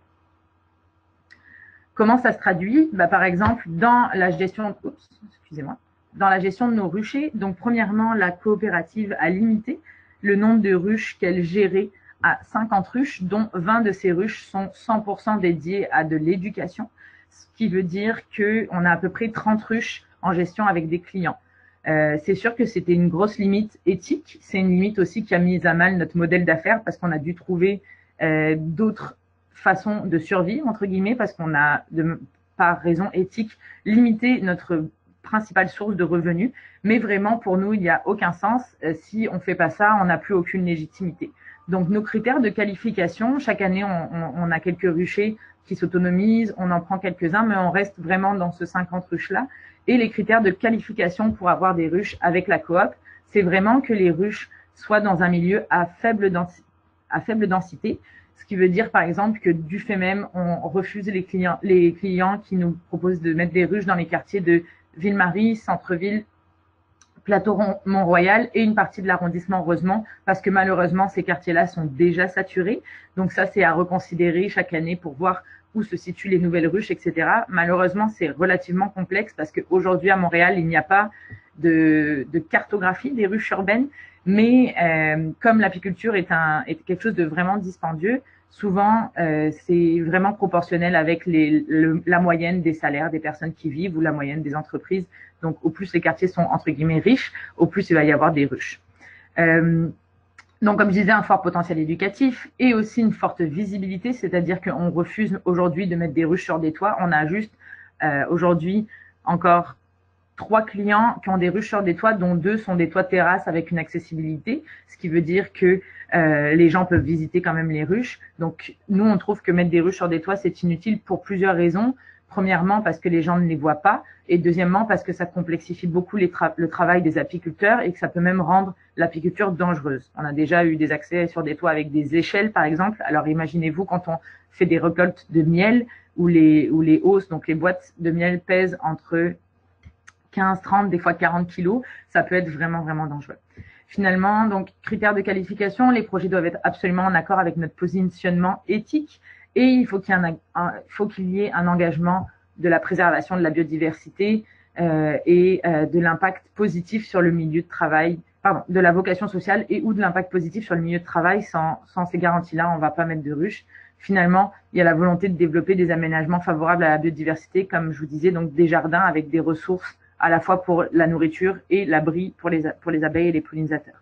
Comment ça se traduit? Bah, par exemple, dans la gestion, oups, excusez-moi, dans la gestion de nos ruchers. Donc, premièrement, la coopérative a limité le nombre de ruches qu'elle gérait à cinquante ruches, dont vingt de ces ruches sont cent pour cent dédiées à de l'éducation, ce qui veut dire qu'on a à peu près trente ruches en gestion avec des clients. Euh, c'est sûr que c'était une grosse limite éthique, c'est une limite aussi qui a mis à mal notre modèle d'affaires parce qu'on a dû trouver euh, d'autres façons de survivre, entre guillemets, parce qu'on a, de, par raison éthique, limité notre principale source de revenus, mais vraiment pour nous il n'y a aucun sens. Si on fait pas ça, on n'a plus aucune légitimité. Donc nos critères de qualification, chaque année on, on, on a quelques ruchers qui s'autonomisent, on en prend quelques-uns, mais on reste vraiment dans ce cinquante ruches là. Et les critères de qualification pour avoir des ruches avec la coop, c'est vraiment que les ruches soient dans un milieu à faible, densi à faible densité, ce qui veut dire par exemple que du fait même, on refuse les clients, les clients qui nous proposent de mettre des ruches dans les quartiers de Ville-Marie, Centre-Ville, Plateau Mont-Royal et une partie de l'arrondissement Rosemont, parce que malheureusement ces quartiers-là sont déjà saturés. Donc ça, c'est à reconsidérer chaque année pour voir où se situent les nouvelles ruches, et cetera. Malheureusement, c'est relativement complexe parce qu'aujourd'hui à Montréal, il n'y a pas de, de cartographie des ruches urbaines, mais euh, comme l'apiculture est, un, est quelque chose de vraiment dispendieux, souvent euh, c'est vraiment proportionnel avec les, le, la moyenne des salaires des personnes qui vivent ou la moyenne des entreprises. Donc au plus les quartiers sont entre guillemets riches, au plus il va y avoir des ruches. Euh, donc comme je disais, un fort potentiel éducatif et aussi une forte visibilité, c'est-à-dire qu'on refuse aujourd'hui de mettre des ruches sur des toits. On a juste euh, aujourd'hui encore trois clients qui ont des ruches sur des toits, dont deux sont des toits de terrasse avec une accessibilité, ce qui veut dire que euh, les gens peuvent visiter quand même les ruches. Donc nous, on trouve que mettre des ruches sur des toits, c'est inutile pour plusieurs raisons. Premièrement, parce que les gens ne les voient pas, et deuxièmement, parce que ça complexifie beaucoup les tra le travail des apiculteurs et que ça peut même rendre l'apiculture dangereuse. On a déjà eu des accès sur des toits avec des échelles, par exemple. Alors imaginez-vous quand on fait des récoltes de miel, où les, où les hausses, donc les boîtes de miel pèsent entre quinze, trente, des fois quarante kilos, ça peut être vraiment, vraiment dangereux. Finalement, donc, critères de qualification, les projets doivent être absolument en accord avec notre positionnement éthique et il faut qu'il y ait un, un, faut qu'il y ait un engagement de la préservation de la biodiversité euh, et euh, de l'impact positif sur le milieu de travail, pardon, de la vocation sociale et ou de l'impact positif sur le milieu de travail. Sans, sans ces garanties-là, on ne va pas mettre de ruches. Finalement, il y a la volonté de développer des aménagements favorables à la biodiversité, comme je vous disais, donc des jardins avec des ressources à la fois pour la nourriture et l'abri pour les, pour les abeilles et les pollinisateurs.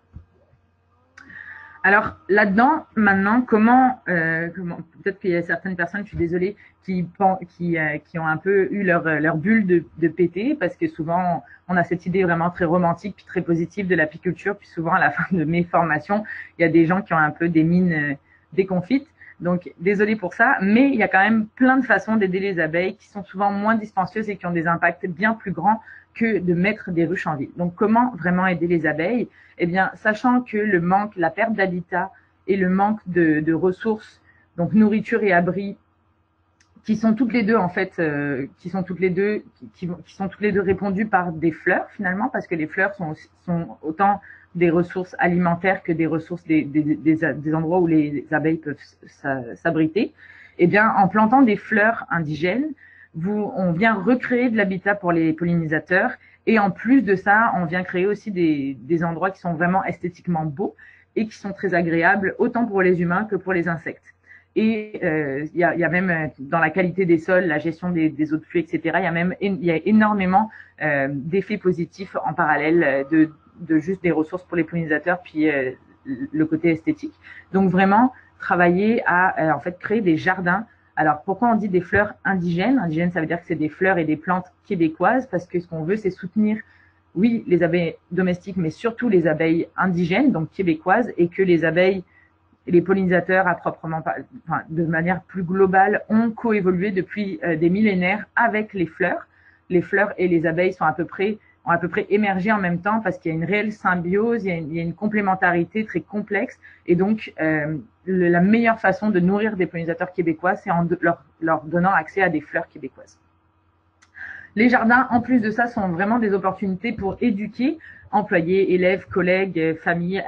Alors là-dedans, maintenant, comment, euh, comment peut-être qu'il y a certaines personnes, je suis désolée, qui, qui, euh, qui ont un peu eu leur, leur bulle de, de péter, parce que souvent, on a cette idée vraiment très romantique puis très positive de l'apiculture, puis souvent à la fin de mes formations, il y a des gens qui ont un peu des mines euh, déconfites. Donc, désolé pour ça, mais il y a quand même plein de façons d'aider les abeilles qui sont souvent moins dispendieuses et qui ont des impacts bien plus grands que de mettre des ruches en ville. Donc, comment vraiment aider les abeilles? Eh bien, sachant que le manque, la perte d'habitat et le manque de, de ressources, donc nourriture et abri, qui sont toutes les deux en fait, euh, qui sont toutes les deux, qui, qui, qui sont toutes les deux répondues par des fleurs finalement, parce que les fleurs sont, sont autant des ressources alimentaires que des ressources des, des, des, des endroits où les abeilles peuvent s'abriter. Eh bien, en plantant des fleurs indigènes, vous, on vient recréer de l'habitat pour les pollinisateurs et en plus de ça, on vient créer aussi des, des endroits qui sont vraiment esthétiquement beaux et qui sont très agréables autant pour les humains que pour les insectes. Et euh, il y, a, y a même dans la qualité des sols, la gestion des, des eaux de pluie, et cetera. Il y a même il y a énormément euh, d'effets positifs en parallèle de, de juste des ressources pour les pollinisateurs puis euh, le côté esthétique. Donc vraiment travailler à euh, en fait créer des jardins. Alors pourquoi on dit des fleurs indigènes? Indigènes, ça veut dire que c'est des fleurs et des plantes québécoises parce que ce qu'on veut, c'est soutenir, oui, les abeilles domestiques, mais surtout les abeilles indigènes, donc québécoises, et que les abeilles et les pollinisateurs, à proprement parler, enfin, de manière plus globale, ont coévolué depuis euh, des millénaires avec les fleurs. Les fleurs et les abeilles sont à peu près, ont à peu près émergé en même temps parce qu'il y a une réelle symbiose, il y a une, il y a une complémentarité très complexe. Et donc, euh, le, la meilleure façon de nourrir des pollinisateurs québécois, c'est en de, leur, leur donnant accès à des fleurs québécoises. Les jardins, en plus de ça, sont vraiment des opportunités pour éduquer employés, élèves, collègues, familles,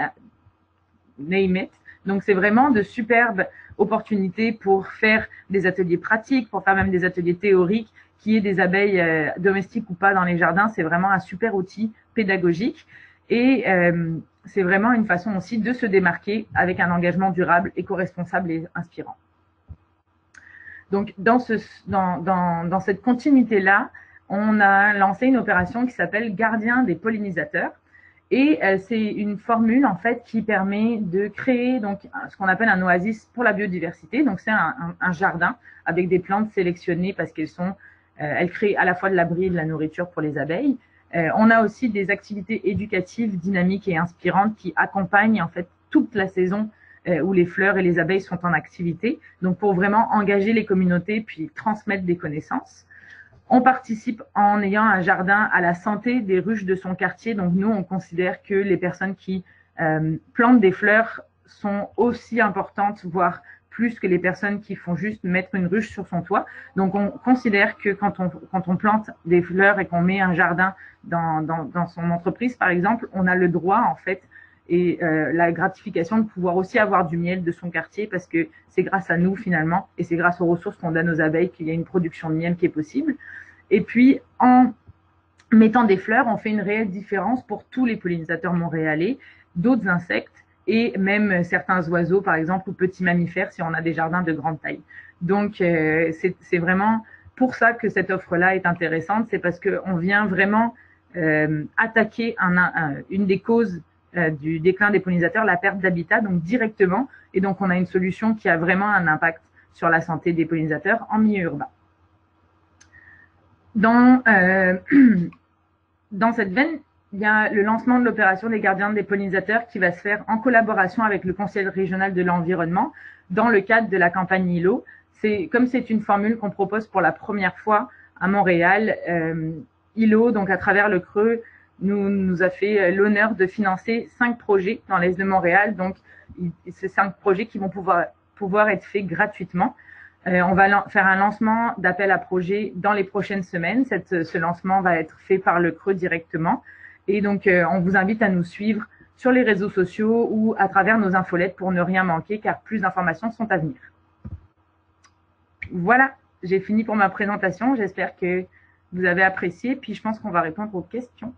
name it. Donc, c'est vraiment de superbes opportunités pour faire des ateliers pratiques, pour faire même des ateliers théoriques, qu'il y ait des abeilles euh, domestiques ou pas dans les jardins. C'est vraiment un super outil pédagogique et euh, c'est vraiment une façon aussi de se démarquer avec un engagement durable, éco-responsable et inspirant. Donc, dans, ce, dans, dans, dans cette continuité-là, on a lancé une opération qui s'appelle Gardien des pollinisateurs. Et euh, c'est une formule en fait qui permet de créer donc ce qu'on appelle un oasis pour la biodiversité. Donc c'est un, un, un jardin avec des plantes sélectionnées parce qu'elles sont, euh, elles créent à la fois de l'abri et de la nourriture pour les abeilles. Euh, on a aussi des activités éducatives, dynamiques et inspirantes qui accompagnent en fait toute la saison euh, où les fleurs et les abeilles sont en activité. Donc pour vraiment engager les communautés puis transmettre des connaissances. On participe en ayant un jardin à la santé des ruches de son quartier. Donc nous, on considère que les personnes qui euh, plantent des fleurs sont aussi importantes, voire plus que les personnes qui font juste mettre une ruche sur son toit. Donc on considère que quand on, quand on plante des fleurs et qu'on met un jardin dans, dans, dans son entreprise, par exemple, on a le droit en fait et euh, la gratification de pouvoir aussi avoir du miel de son quartier, parce que c'est grâce à nous finalement et c'est grâce aux ressources qu'on donne aux abeilles qu'il y a une production de miel qui est possible. Et puis en mettant des fleurs, on fait une réelle différence pour tous les pollinisateurs montréalais, d'autres insectes et même certains oiseaux, par exemple, ou petits mammifères si on a des jardins de grande taille. Donc euh, c'est vraiment pour ça que cette offre-là est intéressante, c'est parce qu'on vient vraiment euh, attaquer un, un, une des causes euh, du déclin des pollinisateurs, la perte d'habitat, donc directement, et donc on a une solution qui a vraiment un impact sur la santé des pollinisateurs en milieu urbain. Dans, euh, dans cette veine, il y a le lancement de l'opération des gardiens des pollinisateurs qui va se faire en collaboration avec le Conseil régional de l'environnement dans le cadre de la campagne I L O. C'est, comme c'est une formule qu'on propose pour la première fois à Montréal, euh, I L O, donc à travers le Creux, nous, nous a fait l'honneur de financer cinq projets dans l'Est de Montréal. Donc, ces cinq projets qui vont pouvoir, pouvoir être faits gratuitement. Euh, on va faire un lancement d'appel à projet dans les prochaines semaines. Cette, ce lancement va être fait par le Creux directement. Et donc, euh, on vous invite à nous suivre sur les réseaux sociaux ou à travers nos infolettes pour ne rien manquer, car plus d'informations sont à venir. Voilà, j'ai fini pour ma présentation. J'espère que vous avez apprécié. Puis, je pense qu'on va répondre aux questions.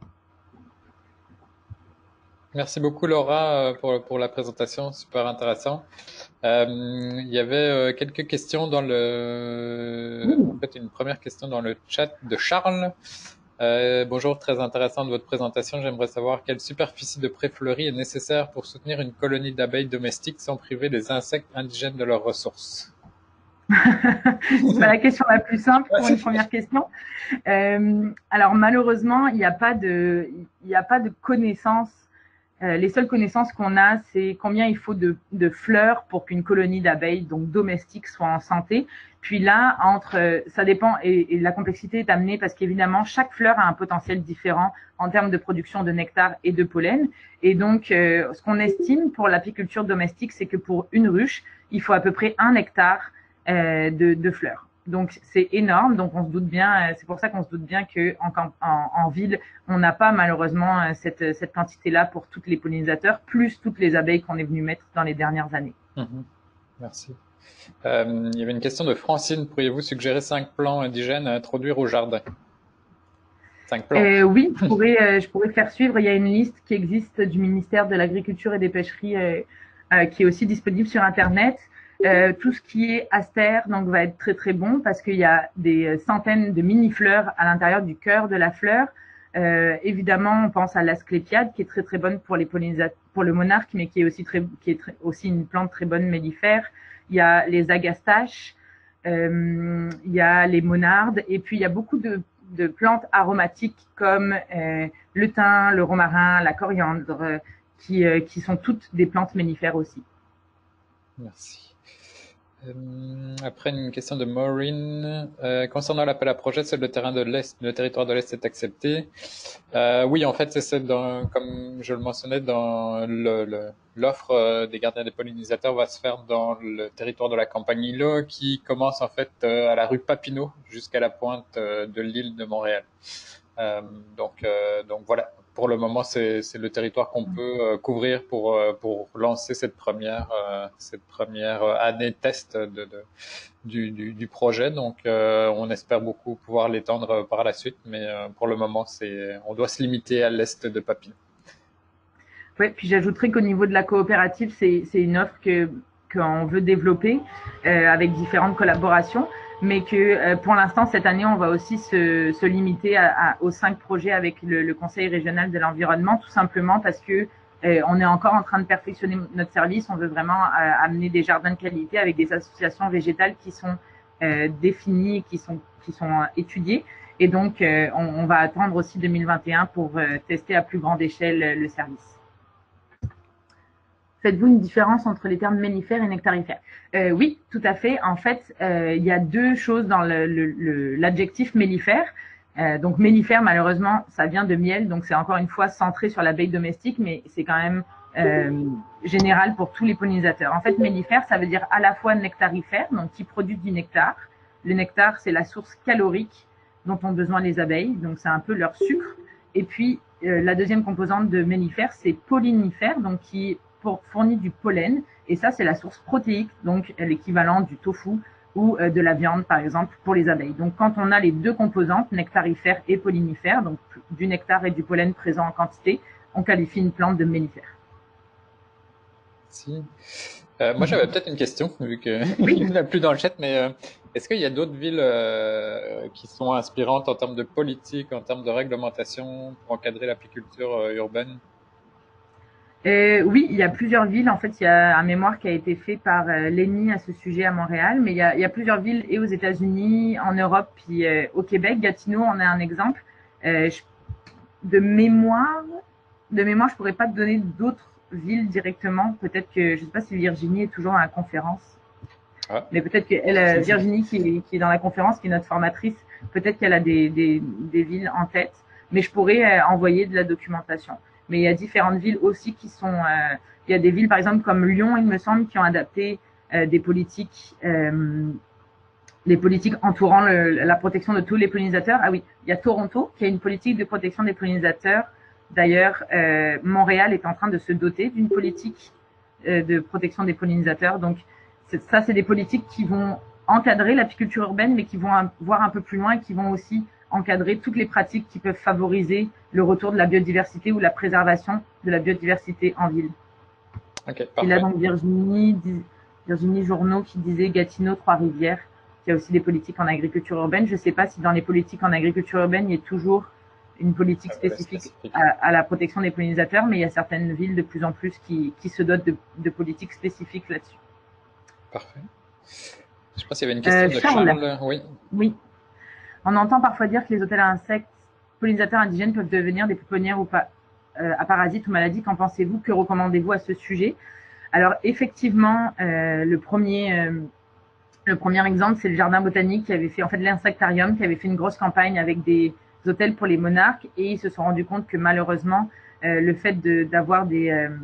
Merci beaucoup Laura pour, pour la présentation, super intéressant. Euh, il y avait euh, quelques questions dans le, mmh. en fait une première question dans le chat de Charles. Euh, bonjour, très intéressante votre présentation. J'aimerais savoir quelle superficie de pré-fleurie est nécessaire pour soutenir une colonie d'abeilles domestiques sans priver les insectes indigènes de leurs ressources. C'est pas la question la plus simple pour une première question. Euh, alors malheureusement, il n'y a pas de, il n'y a pas de connaissances. Euh, les seules connaissances qu'on a, c'est combien il faut de, de fleurs pour qu'une colonie d'abeilles, donc domestique, soit en santé. Puis là, entre, euh, ça dépend, et, et la complexité est amenée parce qu'évidemment, chaque fleur a un potentiel différent en termes de production de nectar et de pollen. Et donc, euh, ce qu'on estime pour l'apiculture domestique, c'est que pour une ruche, il faut à peu près un hectare euh, de, de fleurs. Donc c'est énorme, donc on se doute bien, c'est pour ça qu'on se doute bien que en, en, en ville, on n'a pas malheureusement cette, cette quantité-là pour tous les pollinisateurs, plus toutes les abeilles qu'on est venu mettre dans les dernières années. Mmh. Merci. Euh, il y avait une question de Francine. Pourriez-vous suggérer cinq plants indigènes à introduire au jardin? Cinq plants. Euh, oui, je pourrais, je pourrais faire suivre. Il y a une liste qui existe du ministère de l'Agriculture et des Pêcheries euh, euh, qui est aussi disponible sur Internet. Euh, tout ce qui est astère donc va être très très bon parce qu'il y a des centaines de mini-fleurs à l'intérieur du cœur de la fleur. Euh, évidemment, on pense à l'asclépiade qui est très très bonne pour les pollinisateurs, pour le monarque, mais qui est aussi très, qui est très, aussi une plante très bonne mellifère. Il y a les agastaches, euh, il y a les monardes, et puis il y a beaucoup de, de plantes aromatiques comme euh, le thym, le romarin, la coriandre, euh, qui, euh, qui sont toutes des plantes mellifères aussi. Merci. Euh, après une question de Maureen euh, concernant l'appel à projet, seul le terrain de l'Est, le territoire de l'Est est accepté. Euh, oui, en fait, c'est dans, comme je le mentionnais, dans le, le, l'offre euh, des gardiens des pollinisateurs va se faire dans le territoire de la campagne I L O qui commence en fait euh, à la rue Papineau jusqu'à la pointe euh, de l'île de Montréal. Euh, donc, euh, donc voilà. Pour le moment, c'est, c'est le territoire qu'on peut euh, couvrir pour euh, pour lancer cette première euh, cette première année test de, de du, du du projet. Donc, euh, on espère beaucoup pouvoir l'étendre par la suite, mais euh, pour le moment, c'est on doit se limiter à l'est de Papineau. Ouais, puis j'ajouterais qu'au niveau de la coopérative, c'est c'est une offre que qu'on veut développer euh, avec différentes collaborations, mais que euh, pour l'instant cette année on va aussi se, se limiter à, à, aux cinq projets avec le, le Conseil régional de l'environnement, tout simplement parce que euh, on est encore en train de perfectionner notre service. On veut vraiment euh, amener des jardins de qualité avec des associations végétales qui sont euh, définies, qui sont qui sont euh, étudiées, et donc euh, on, on va attendre aussi deux mille vingt et un pour euh, tester à plus grande échelle le service. Faites-vous une différence entre les termes mellifères et nectarifères? euh, Oui, tout à fait. En fait, euh, il y a deux choses dans l'adjectif le, le, mellifère. Euh, donc mellifère, malheureusement, ça vient de miel, donc c'est encore une fois centré sur l'abeille domestique, mais c'est quand même euh, général pour tous les pollinisateurs. En fait, mellifère, ça veut dire à la fois nectarifère, donc qui produit du nectar. Le nectar, c'est la source calorique dont ont besoin les abeilles, donc c'est un peu leur sucre. Et puis, euh, la deuxième composante de mellifère, c'est pollinifère, donc qui fournit du pollen, et ça, c'est la source protéique, donc l'équivalent du tofu ou euh, de la viande, par exemple, pour les abeilles. Donc, quand on a les deux composantes, nectarifère et pollinifère, donc du nectar et du pollen présents en quantité, on qualifie une plante de mellifère. Si. Euh, moi, j'avais peut-être une question, vu que oui. il n'y en a plus dans le chat, mais euh, est-ce qu'il y a d'autres villes euh, qui sont inspirantes en termes de politique, en termes de réglementation pour encadrer l'apiculture euh, urbaine? Euh, oui, il y a plusieurs villes. En fait, il y a un mémoire qui a été fait par euh, l'E N I à ce sujet à Montréal, mais il y a, il y a plusieurs villes et aux États-Unis, en Europe, puis euh, au Québec. Gatineau en est un exemple. Euh, je, de mémoire, de mémoire, je pourrais pas te donner d'autres villes directement. Peut-être que je sais pas si Virginie est toujours à la conférence, ah. mais peut-être que elle, Virginie qui est, qui est dans la conférence, qui est notre formatrice, peut-être qu'elle a des, des, des villes en tête. Mais je pourrais euh, envoyer de la documentation. Mais il y a différentes villes aussi qui sont... Euh, il y a des villes, par exemple, comme Lyon, il me semble, qui ont adapté euh, des politiques euh, des politiques entourant le, la protection de tous les pollinisateurs. Ah oui, il y a Toronto qui a une politique de protection des pollinisateurs. D'ailleurs, euh, Montréal est en train de se doter d'une politique euh, de protection des pollinisateurs. Donc, ça, c'est des politiques qui vont encadrer l'apiculture urbaine, mais qui vont un, voir un peu plus loin et qui vont aussi encadrer toutes les pratiques qui peuvent favoriser le retour de la biodiversité ou la préservation de la biodiversité en ville. Okay, et là, donc, Virginie, Virginie Journeau qui disait Gatineau, Trois-Rivières, qui a aussi des politiques en agriculture urbaine. Je ne sais pas si dans les politiques en agriculture urbaine, il y a toujours une politique spécifique, spécifique. À, à la protection des pollinisateurs, mais il y a certaines villes de plus en plus qui, qui se dotent de, de politiques spécifiques là-dessus. Parfait. Je pense qu'il y avait une question euh, de Charles. Charles. Oui. Oui. On entend parfois dire que les hôtels à insectes pollinisateurs indigènes peuvent devenir des pouponnières ou pas, euh, à parasites ou maladies. Qu'en pensez-vous? Que recommandez-vous à ce sujet? Alors, effectivement, euh, le premier... Euh, Le premier exemple, c'est le jardin botanique qui avait fait, en fait, l'insectarium, qui avait fait une grosse campagne avec des hôtels pour les monarques, et ils se sont rendus compte que malheureusement, euh, le fait d'avoir de, des euh,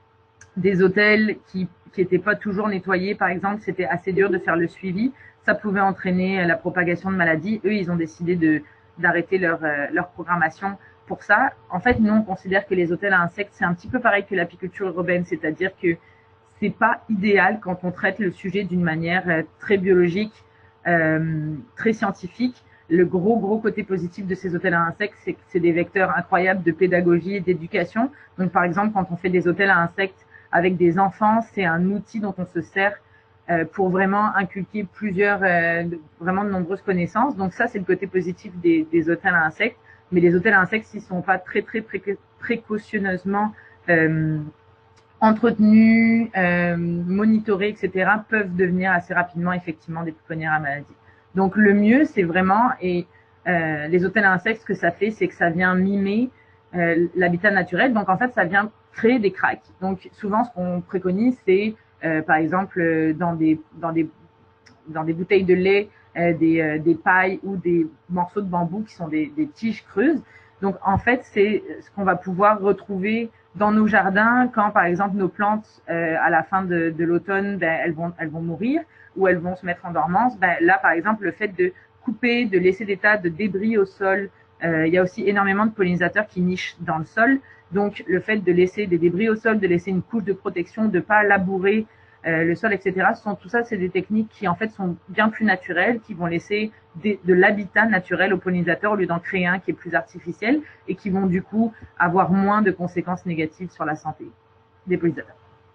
des hôtels qui qui étaient pas toujours nettoyés, par exemple, c'était assez dur de faire le suivi. Ça pouvait entraîner la propagation de maladies. Eux, ils ont décidé de d'arrêter leur euh, leur programmation pour ça. En fait, nous, on considère que les hôtels à insectes, c'est un petit peu pareil que l'apiculture urbaine, c'est-à-dire que c'est pas idéal quand on traite le sujet d'une manière euh, très biologique, euh, très scientifique. Le gros, gros côté positif de ces hôtels à insectes, c'est que c'est des vecteurs incroyables de pédagogie et d'éducation. Donc, par exemple, quand on fait des hôtels à insectes avec des enfants, c'est un outil dont on se sert euh, pour vraiment inculquer plusieurs, euh, vraiment de nombreuses connaissances. Donc, ça, c'est le côté positif des, des hôtels à insectes. Mais les hôtels à insectes, s'ils sont pas très, très pré précautionneusement euh, entretenus, euh, monitorés, et cetera, peuvent devenir assez rapidement effectivement des pouponnières à maladie. Donc le mieux, c'est vraiment, et euh, les hôtels à insectes, ce que ça fait, c'est que ça vient mimer euh, l'habitat naturel. Donc en fait, ça vient créer des craques. Donc souvent, ce qu'on préconise, c'est euh, par exemple dans des dans des dans des bouteilles de lait, euh, des euh, des pailles ou des morceaux de bambou qui sont des, des tiges creuses. Donc en fait, c'est ce qu'on va pouvoir retrouver dans nos jardins quand, par exemple, nos plantes euh, à la fin de, de l'automne, ben, elles vont elles vont mourir ou elles vont se mettre en dormance. Ben, là, par exemple, le fait de couper, de laisser des tas de débris au sol, euh, il y a aussi énormément de pollinisateurs qui nichent dans le sol. Donc, le fait de laisser des débris au sol, de laisser une couche de protection, de pas labourer euh, le sol, et cetera. Ce sont, tout ça, c'est des techniques qui, en fait, sont bien plus naturelles, qui vont laisser des, de l'habitat naturel aux pollinisateurs au lieu d'en créer un qui est plus artificiel et qui vont, du coup, avoir moins de conséquences négatives sur la santé des pollinisateurs.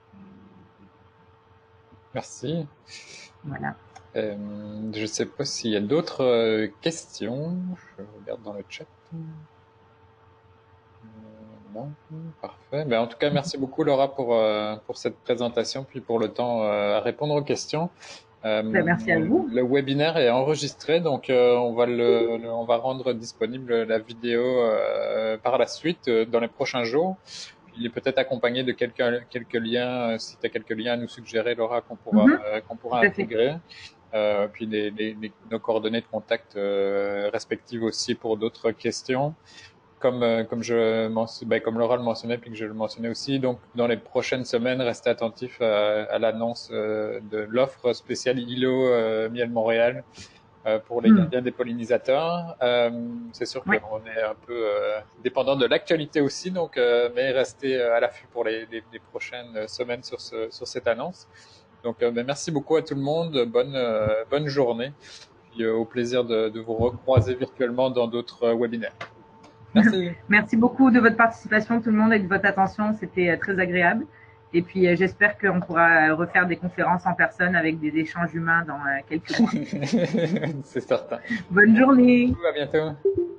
Merci. Voilà. Euh, je ne sais pas s'il y a d'autres euh, questions. Je regarde dans le chat. Non, parfait. Ben, en tout cas, merci beaucoup Laura pour euh, pour cette présentation puis pour le temps euh, à répondre aux questions. Euh, ben, merci à vous. Le webinaire est enregistré, donc euh, on va le, le on va rendre disponible la vidéo euh, par la suite euh, dans les prochains jours. il est peut-être accompagné de quelques, quelques liens, euh, si tu as quelques liens à nous suggérer, Laura, qu'on pourra, Mhm. euh, qu'on pourra intégrer. Euh, puis les, les, les, nos coordonnées de contact euh, respectives aussi pour d'autres questions. Comme, euh, comme, je, ben, comme Laura le mentionnait, puis que je le mentionnais aussi, donc dans les prochaines semaines, restez attentifs à, à l'annonce euh, de l'offre spéciale I L O euh, Miel Montréal euh, pour les gardiens des pollinisateurs. Euh, c'est sûr Oui. qu'on est un peu euh, dépendant de l'actualité aussi, donc euh, mais restez à l'affût pour les, les, les prochaines semaines sur, ce, sur cette annonce. Donc euh, ben, merci beaucoup à tout le monde, bonne, euh, bonne journée, puis euh, au plaisir de, de vous recroiser virtuellement dans d'autres euh, webinaires. Merci. Merci beaucoup de votre participation, tout le monde, et de votre attention. C'était très agréable. Et puis, euh, j'espère qu'on pourra refaire des conférences en personne avec des échanges humains dans euh, quelques mois. C'est certain. Bonne journée. À bientôt.